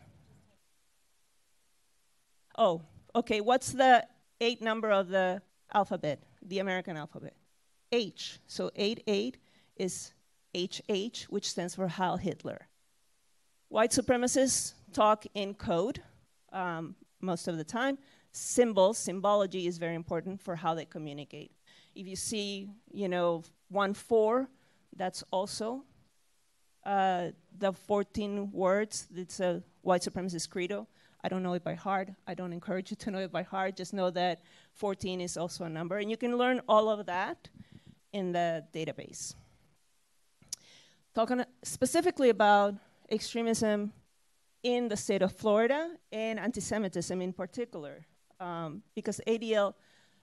Speaker 8: Oh, okay, what's the eight number of the alphabet, the American alphabet? H, so eight eight is H H, which stands for Heil Hitler. White supremacists talk in code um, most of the time. Symbols, symbology is very important for how they communicate. If you see, you know, one four, that's also uh, the fourteen words. It's a white supremacist credo. I don't know it by heart. I don't encourage you to know it by heart. Just know that fourteen is also a number. And you can learn all of that in the database. Talking specifically about extremism in the state of Florida and anti-Semitism in particular, um, because A D L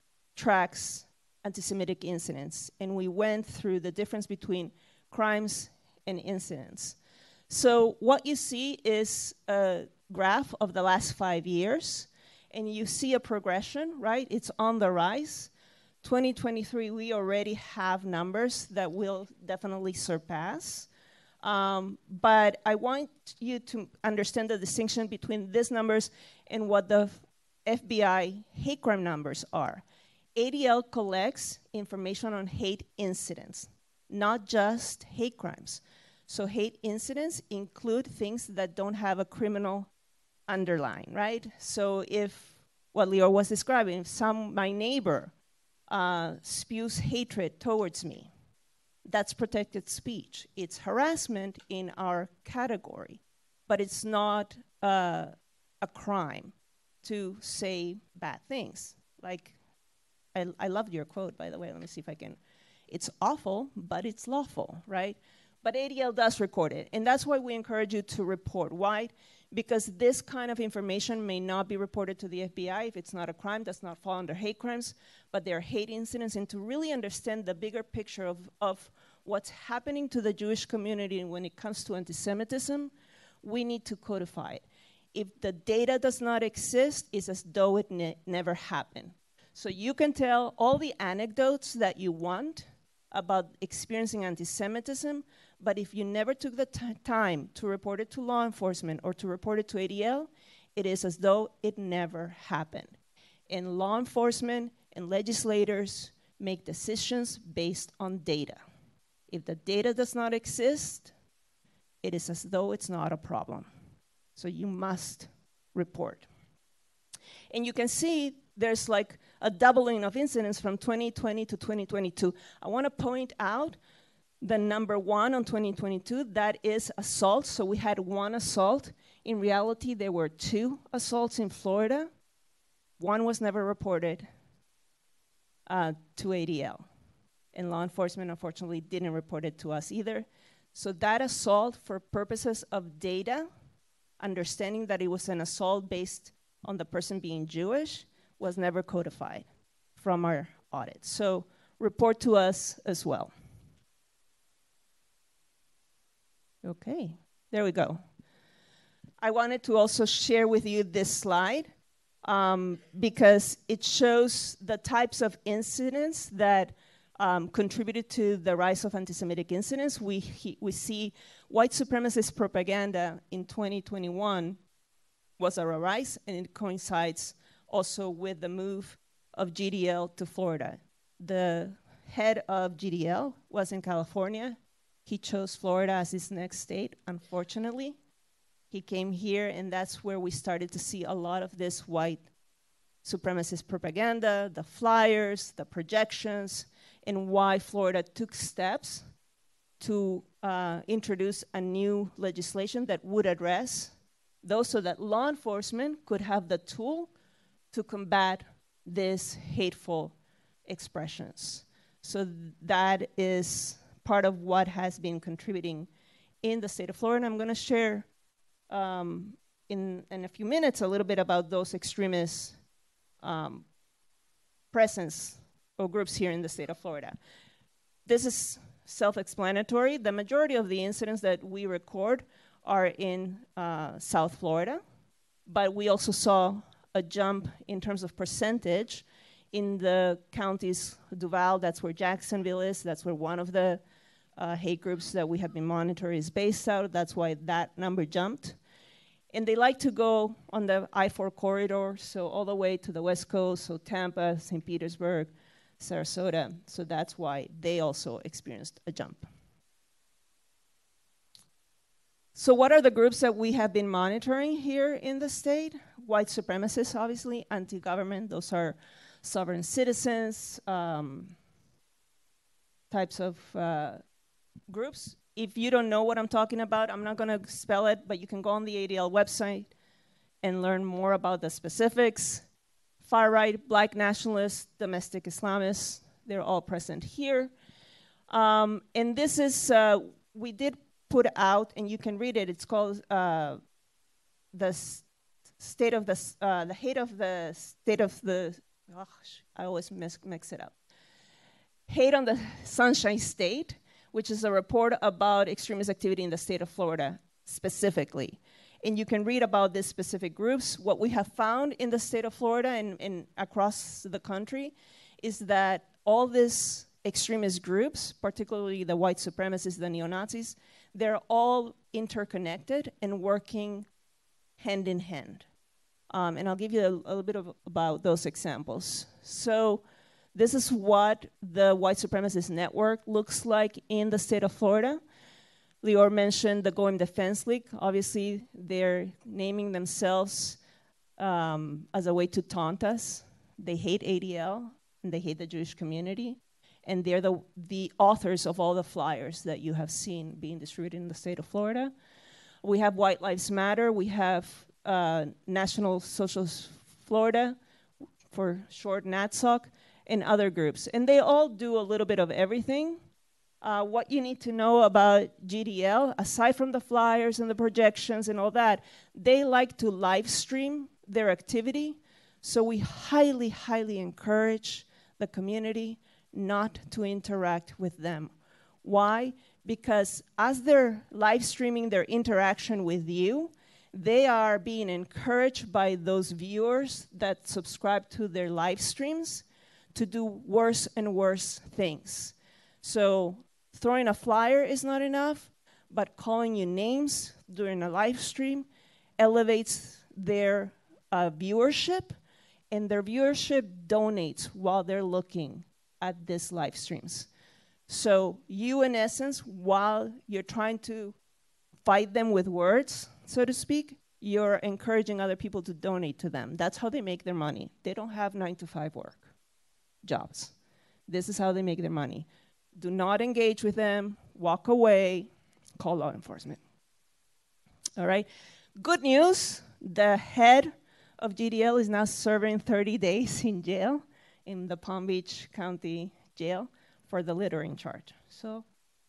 Speaker 8: tracks anti-Semitic incidents, and we went through the difference between crimes and incidents. So what you see is a graph of the last five years, and you see a progression, right? It's on the rise. twenty twenty-three, we already have numbers that will definitely surpass. Um, but I want you to understand the distinction between these numbers and what the F B I hate crime numbers are. A D L collects information on hate incidents, not just hate crimes. So hate incidents include things that don't have a criminal underline, right? So if what Leo was describing, if some, my neighbor uh, spews hatred towards me, that's protected speech. It's harassment in our category, but it's not uh, a crime to say bad things. Like, I, I loved your quote, by the way. Let me see if I can. It's awful, but it's lawful, right? But A D L does record it, and that's why we encourage you to report. Why? Because this kind of information may not be reported to the F B I if it's not a crime, does not fall under hate crimes, but they're hate incidents, and to really understand the bigger picture of, of what's happening to the Jewish community when it comes to anti-Semitism, we need to codify it. If the data does not exist, it's as though it ne never happened. So you can tell all the anecdotes that you want about experiencing anti-Semitism, but if you never took the time to report it to law enforcement or to report it to A D L, it is as though it never happened. And law enforcement and legislators make decisions based on data. If the data does not exist, it is as though it's not a problem. So you must report. And you can see there's like a doubling of incidents from twenty twenty to twenty twenty-two. I want to point out the number one on twenty twenty-two, that is assault. So we had one assault. In reality, there were two assaults in Florida. One was never reported uh, to A D L. And law enforcement, unfortunately, didn't report it to us either. So that assault, for purposes of data, understanding that it was an assault based on the person being Jewish, was never codified from our audit. So report to us as well. Okay, there we go. I wanted to also share with you this slide um, because it shows the types of incidents that um, contributed to the rise of anti-Semitic incidents. We, he, we see white supremacist propaganda in twenty twenty-one was a rise, and it coincides also with the move of G D L to Florida. The head of G D L was in California. He chose Florida as his next state, unfortunately. He came here, and that's where we started to see a lot of this white supremacist propaganda, the flyers, the projections, and why Florida took steps to uh, introduce a new legislation that would address those so that law enforcement could have the tool to combat these hateful expressions. So th that is part of what has been contributing in the state of Florida. I'm going to share um, in, in a few minutes a little bit about those extremist um, presence or groups here in the state of Florida. This is self-explanatory. The majority of the incidents that we record are in uh, South Florida, but we also saw a jump in terms of percentage in the counties, Duval, that's where Jacksonville is, that's where one of the uh, hate groups that we have been monitoring is based out, that's why that number jumped. And they like to go on the I four corridor, so all the way to the West Coast, so Tampa, Saint Petersburg, Sarasota, so that's why they also experienced a jump. So what are the groups that we have been monitoring here in the state? White supremacists, obviously, anti-government, those are sovereign citizens, um, types of uh, groups. If you don't know what I'm talking about, I'm not gonna spell it, but you can go on the A D L website and learn more about the specifics. Far-right, black nationalists, domestic Islamists, they're all present here. Um, and this is, uh, we did put out, and you can read it, it's called uh, the state of the, uh, the hate of the state of the, oh, I always mix, mix it up. Hate on the Sunshine State, which is a report about extremist activity in the state of Florida specifically. And you can read about these specific groups. What we have found in the state of Florida and, and across the country is that all these extremist groups, particularly the white supremacists, the neo-Nazis, they're all interconnected and working hand in hand. Um, and I'll give you a, a little bit of, about those examples. So this is what the white supremacist network looks like in the state of Florida. Lior mentioned the Goem Defense League. Obviously, they're naming themselves um, as a way to taunt us. They hate A D L, and they hate the Jewish community. And they're the, the authors of all the flyers that you have seen being distributed in the state of Florida. We have White Lives Matter. We have uh, National Socialist Florida, for short, NATSOC, and other groups. And they all do a little bit of everything. Uh, what you need to know about G D L, aside from the flyers and the projections and all that, they like to live stream their activity. So we highly, highly encourage the community not to interact with them. Why? Because as they're live streaming their interaction with you, they are being encouraged by those viewers that subscribe to their live streams to do worse and worse things. So throwing a flyer is not enough, but calling you names during a live stream elevates their uh, viewership, and their viewership donates while they're looking at these live streams. So you, in essence, while you're trying to fight them with words, so to speak, you're encouraging other people to donate to them. That's how they make their money. They don't have nine to five work jobs. This is how they make their money. Do not engage with them, walk away, call law enforcement. All right, good news, the head of G D L is now serving thirty days in jail in the Palm Beach County Jail for the littering charge. So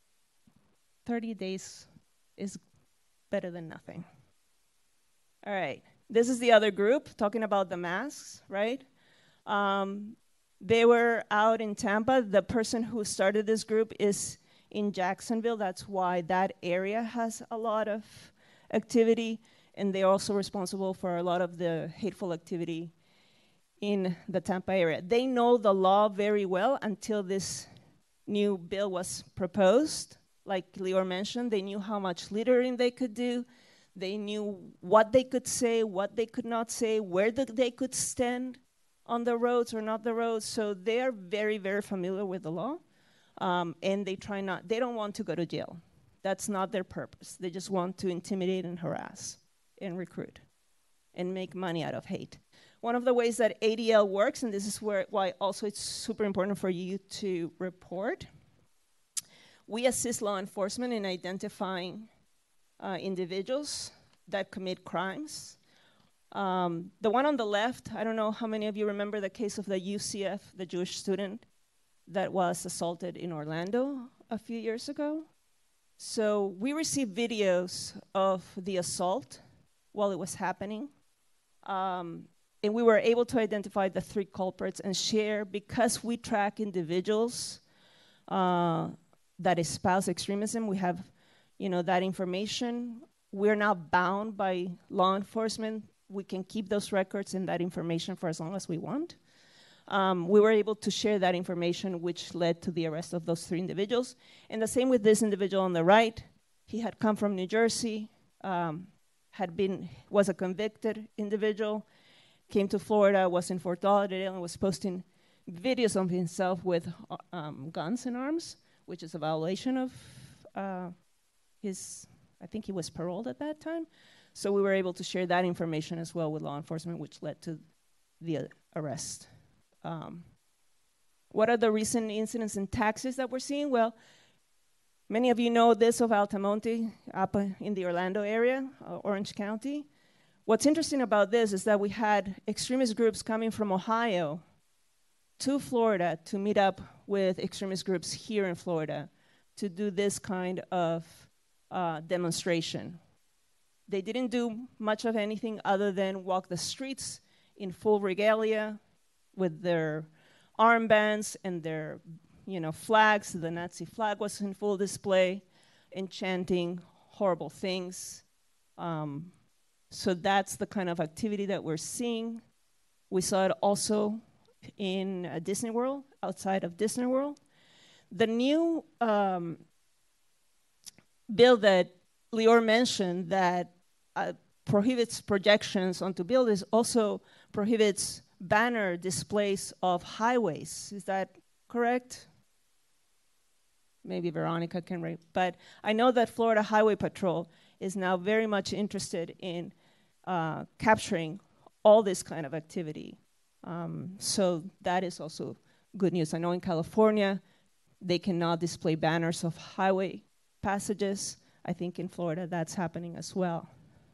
Speaker 8: thirty days is better than nothing. All right, this is the other group talking about the masks, right? Um, They were out in Tampa. The person who started this group is in Jacksonville. That's why that area has a lot of activity. And they're also responsible for a lot of the hateful activity in the Tampa area. They know the law very well until this new bill was proposed. Like Lior mentioned, they knew how much littering they could do. They knew what they could say, what they could not say, where the, they could stand on the roads or not the roads. So they are very, very familiar with the law. Um, and they try not, they don't want to go to jail. That's not their purpose. They just want to intimidate and harass and recruit and make money out of hate. One of the ways that A D L works, and this is where why also it's super important for you to report, we assist law enforcement in identifying uh, individuals that commit crimes. Um, the one on the left, I don't know how many of you remember the case of the U C F, the Jewish student that was assaulted in Orlando a few years ago. So we received videos of the assault while it was happening. Um, and we were able to identify the three culprits and share, because we track individuals uh, that espouse extremism, we have you know, that information. We're not bound by law enforcement. We can keep those records and that information for as long as we want. Um, we were able to share that information, which led to the arrest of those three individuals. And the same with this individual on the right. He had come from New Jersey, um, had been, was a convicted individual, came to Florida, was in Fort Lauderdale, and was posting videos of himself with um, guns and arms, which is a violation of uh, his I think he was paroled at that time. So we were able to share that information as well with law enforcement, which led to the uh, arrest. Um, what are the recent incidents in taxis that we're seeing? Well, many of you know this of Altamonte, up in the Orlando area, uh, Orange County. What's interesting about this is that we had extremist groups coming from Ohio to Florida to meet up with extremist groups here in Florida to do this kind of uh, demonstration. They didn't do much of anything other than walk the streets in full regalia with their armbands and their, you know, flags. The Nazi flag was in full display and chanting horrible things. Um, so that's the kind of activity that we're seeing. We saw it also in uh, Disney World, outside of Disney World. The new um, bill that Lior mentioned that uh, prohibits projections onto buildings also prohibits banner displays of highways. Is that correct? Maybe Veronica can write. But I know that Florida Highway Patrol is now very much interested in uh, capturing all this kind of activity. Um, so that is also good news. I know in California, they cannot display banners of highway passages. I think in Florida, that's happening as well.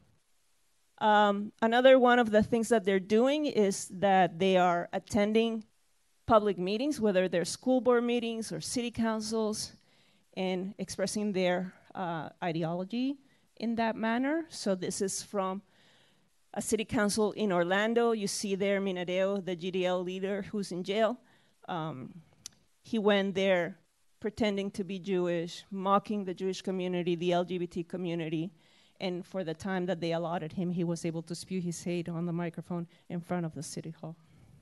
Speaker 8: Um, another one of the things that they're doing is that they are attending public meetings, whether they're school board meetings or city councils, and expressing their uh, ideology in that manner. So this is from a city council in Orlando. You see there Minadeo, the G D L leader who's in jail. Um, he went there pretending to be Jewish, mocking the Jewish community, the L G B T community, and for the time that they allotted him, he was able to spew his hate on the microphone in front of the city hall.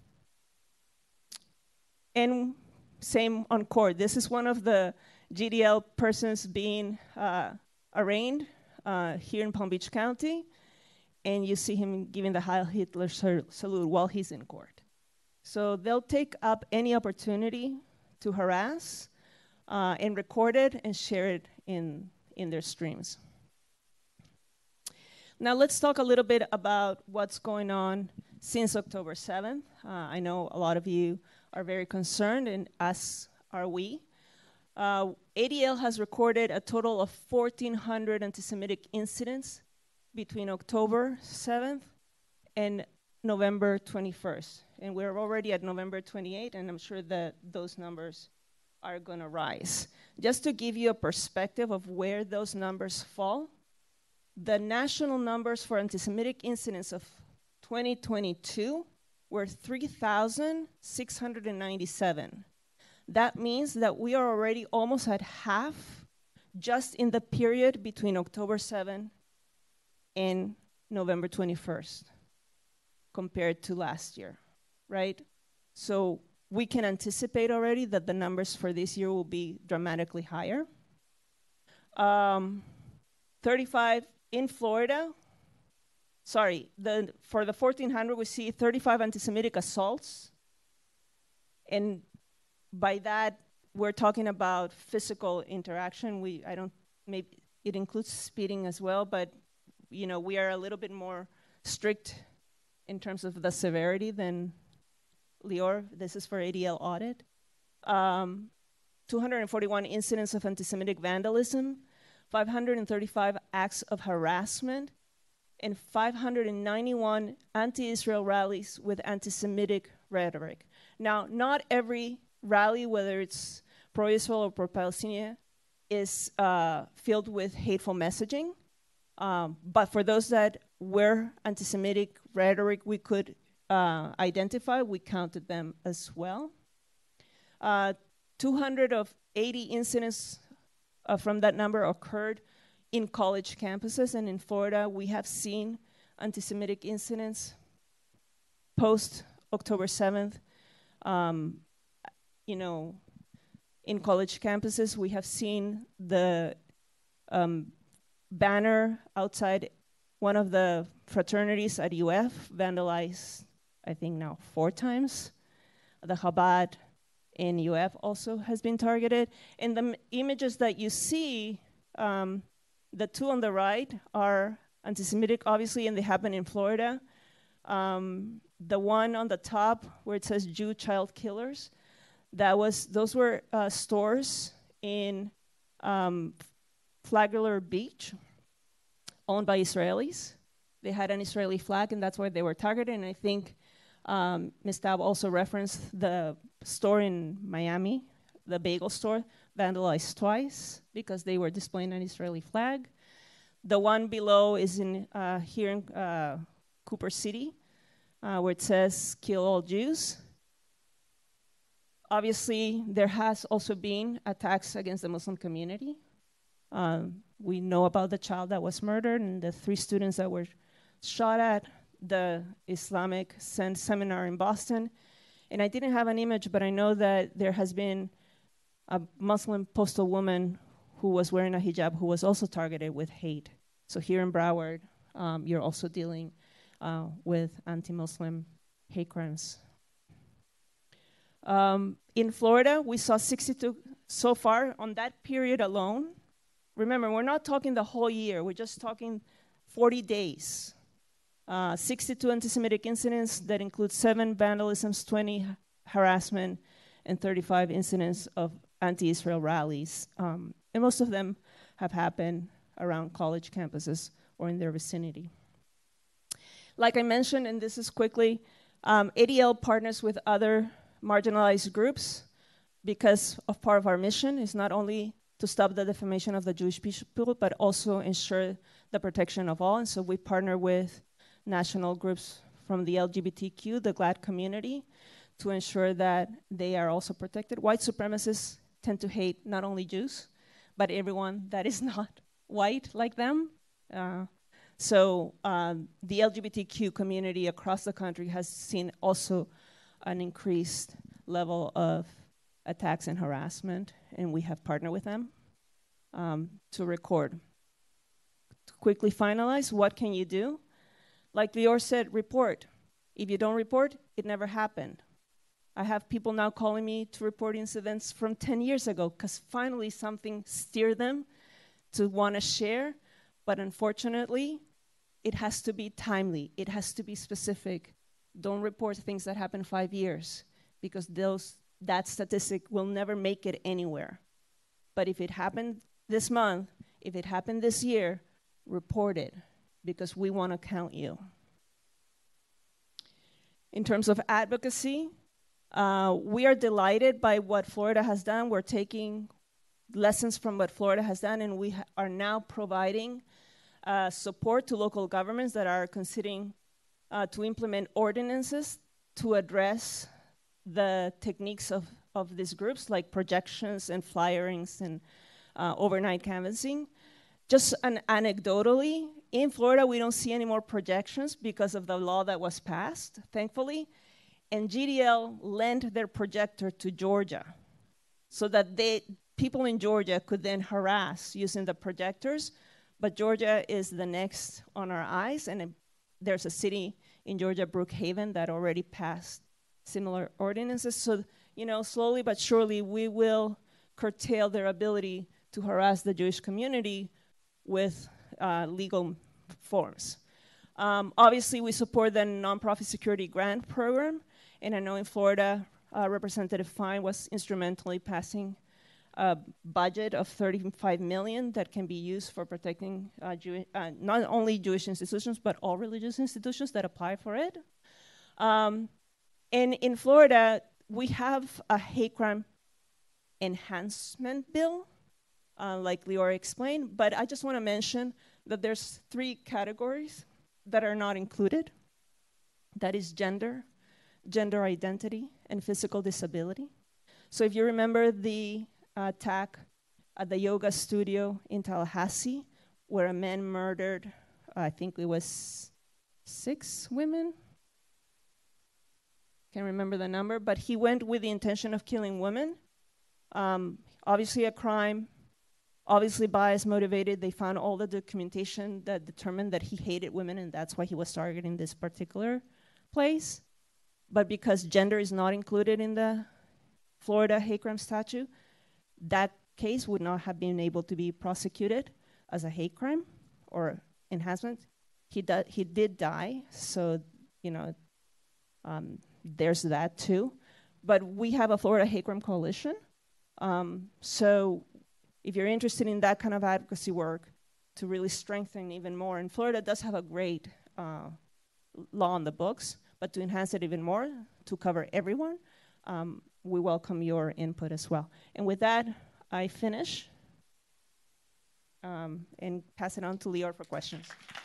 Speaker 8: And same on court. This is one of the G D L persons being uh, arraigned uh, here in Palm Beach County, and you see him giving the Heil Hitler salute while he's in court. So they'll take up any opportunity to harass uh, and record it and share it in, in their streams. Now let's talk a little bit about what's going on since October seventh. Uh, I know a lot of you are very concerned, and as are we. Uh, A D L has recorded a total of fourteen hundred anti-Semitic incidents between October seventh and November twenty-first. And we're already at November twenty-eighth, and I'm sure that those numbers are going to rise. Just to give you a perspective of where those numbers fall, the national numbers for anti-Semitic incidents of twenty twenty-two were three thousand six hundred ninety-seven. That means that we are already almost at half just in the period between October seventh and November twenty-first compared to last year, right? So we can anticipate already that the numbers for this year will be dramatically higher. Um, thirty-five in Florida, sorry, the, for the fourteen hundred, we see thirty-five anti-Semitic assaults. And by that, we're talking about physical interaction. We, I don't, maybe it includes speeding as well, but you know, we are a little bit more strict in terms of the severity than Lior. This is for A D L audit. Um, two hundred forty-one incidents of anti-Semitic vandalism, five hundred thirty-five acts of harassment, and five hundred ninety-one anti-Israel rallies with anti-Semitic rhetoric. Now, not every rally, whether it's pro-Israel or pro-Palestinian, is uh, filled with hateful messaging. Um, but for those that were anti-Semitic rhetoric we could uh, identify, we counted them as well. Uh, two hundred eighty incidents uh, from that number occurred in college campuses, and in Florida we have seen anti-Semitic incidents post-October seventh. Um, you know, in college campuses we have seen the um, banner outside one of the fraternities at U F vandalized, I think now four times. The Chabad in U F also has been targeted. And the m- images that you see um, The two on the right are anti-Semitic, obviously, and they happen in Florida. Um, the one on the top where it says Jew child killers, that was those were uh, stores in um, Flagler Beach, owned by Israelis. They had an Israeli flag, and that's where they were targeted. And I think um, Miz Taub also referenced the store in Miami, the bagel store, vandalized twice because they were displaying an Israeli flag. The one below is in uh, here in uh, Cooper City, uh, where it says "Kill all Jews." Obviously, there has also been attacks against the Muslim community. Um, we know about the child that was murdered and the three students that were shot at the Islamic seminar in Boston. And I didn't have an image, but I know that there has been a Muslim postal woman who was wearing a hijab who was also targeted with hate. So here in Broward, um, you're also dealing uh, with anti-Muslim hate crimes. Um, in Florida, we saw sixty-two so far on that period alone. Remember, we're not talking the whole year. We're just talking forty days. Uh, sixty-two anti-Semitic incidents that include seven vandalisms, twenty harassment, and thirty-five incidents of anti-Israel rallies. Um, and most of them have happened around college campuses or in their vicinity. Like I mentioned, and this is quickly, um, A D L partners with other marginalized groups because of part of our mission is not only to stop the defamation of the Jewish people, but also ensure the protection of all. And so we partner with national groups from the L G B T Q, the GLAAD community, to ensure that they are also protected. White supremacists tend to hate not only Jews, but everyone that is not white like them. Uh, so um, the L G B T Q community across the country has seen also an increased level of attacks and harassment, and we have partnered with them um, to record. To quickly finalize, what can you do? Like Lior said, report. If you don't report, it never happened. I have people now calling me to report incidents from ten years ago because finally something steered them to want to share, but unfortunately, it has to be timely. It has to be specific. Don't report things that happened five years because those, that statistic will never make it anywhere. But if it happened this month, if it happened this year, report it because we want to count you. In terms of advocacy, uh, we are delighted by what Florida has done. We're taking lessons from what Florida has done, and we ha are now providing uh, support to local governments that are considering uh, to implement ordinances to address the techniques of, of these groups, like projections and flyerings and uh, overnight canvassing. Just an anecdotally, in Florida, we don't see any more projections because of the law that was passed, thankfully. And G D L lent their projector to Georgia so that they, people in Georgia could then harass using the projectors. But Georgia is the next on our eyes, and it, there's a city in Georgia, Brookhaven, that already passed similar ordinances. So, you know, slowly but surely, we will curtail their ability to harass the Jewish community with uh, legal forms. Um, obviously, we support the nonprofit security grant program, and I know in Florida, uh, Representative Fine was instrumentally passing a budget of thirty-five million dollars that can be used for protecting uh, Jew uh, not only Jewish institutions, but all religious institutions that apply for it. Um, and in Florida, we have a hate crime enhancement bill, uh, like Lior explained, but I just want to mention that there's three categories that are not included. That is gender, gender identity, and physical disability. So if you remember the attack at the yoga studio in Tallahassee, where a man murdered, I think it was six women. Can't remember the number, but he went with the intention of killing women. Um, obviously a crime, obviously bias motivated. They found all the documentation that determined that he hated women, and that's why he was targeting this particular place. But because gender is not included in the Florida hate crime statute, that case would not have been able to be prosecuted. as a hate crime or enhancement. He, do, he did die, so, you know, um, there's that too. But we have a Florida Hate Crime Coalition. Um, so if you're interested in that kind of advocacy work to really strengthen even more, and Florida does have a great uh, law on the books, but to enhance it even more, to cover everyone, um, we welcome your input as well. And with that, I finish um, and pass it on to Lior for questions.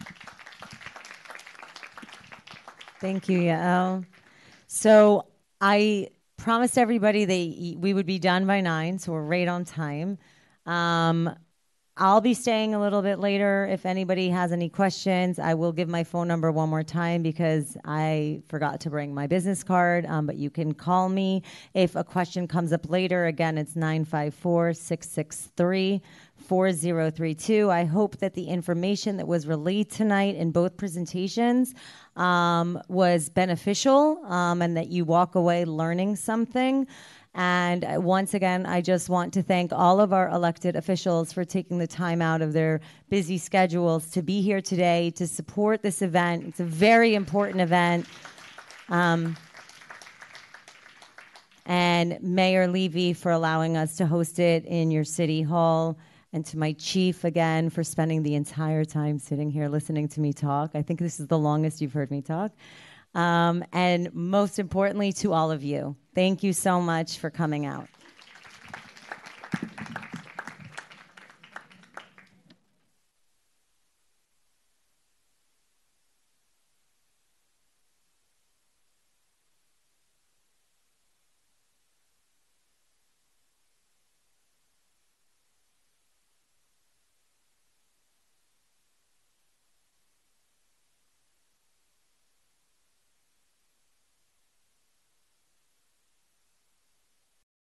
Speaker 1: Thank you, Yael. So I promised everybody that we would be done by nine, so we're right on time. Um, I'll be staying a little bit later. If anybody has any questions, I will give my phone number one more time because I forgot to bring my business card, um, but you can call me if a question comes up later. Again, it's nine five four, six six three, four zero three two. I hope that the information that was relayed tonight in both presentations um, was beneficial um, and that you walk away learning something. And once again, I just want to thank all of our elected officials for taking the time out of their busy schedules to be here today to support this event. It's a very important event. Um, and Mayor Levy for allowing us to host it in your city hall. And to my chief, again, for spending the entire time sitting here listening to me talk. I think this is the longest you've heard me talk. Um, and most importantly, to all of you, thank you so much for coming out.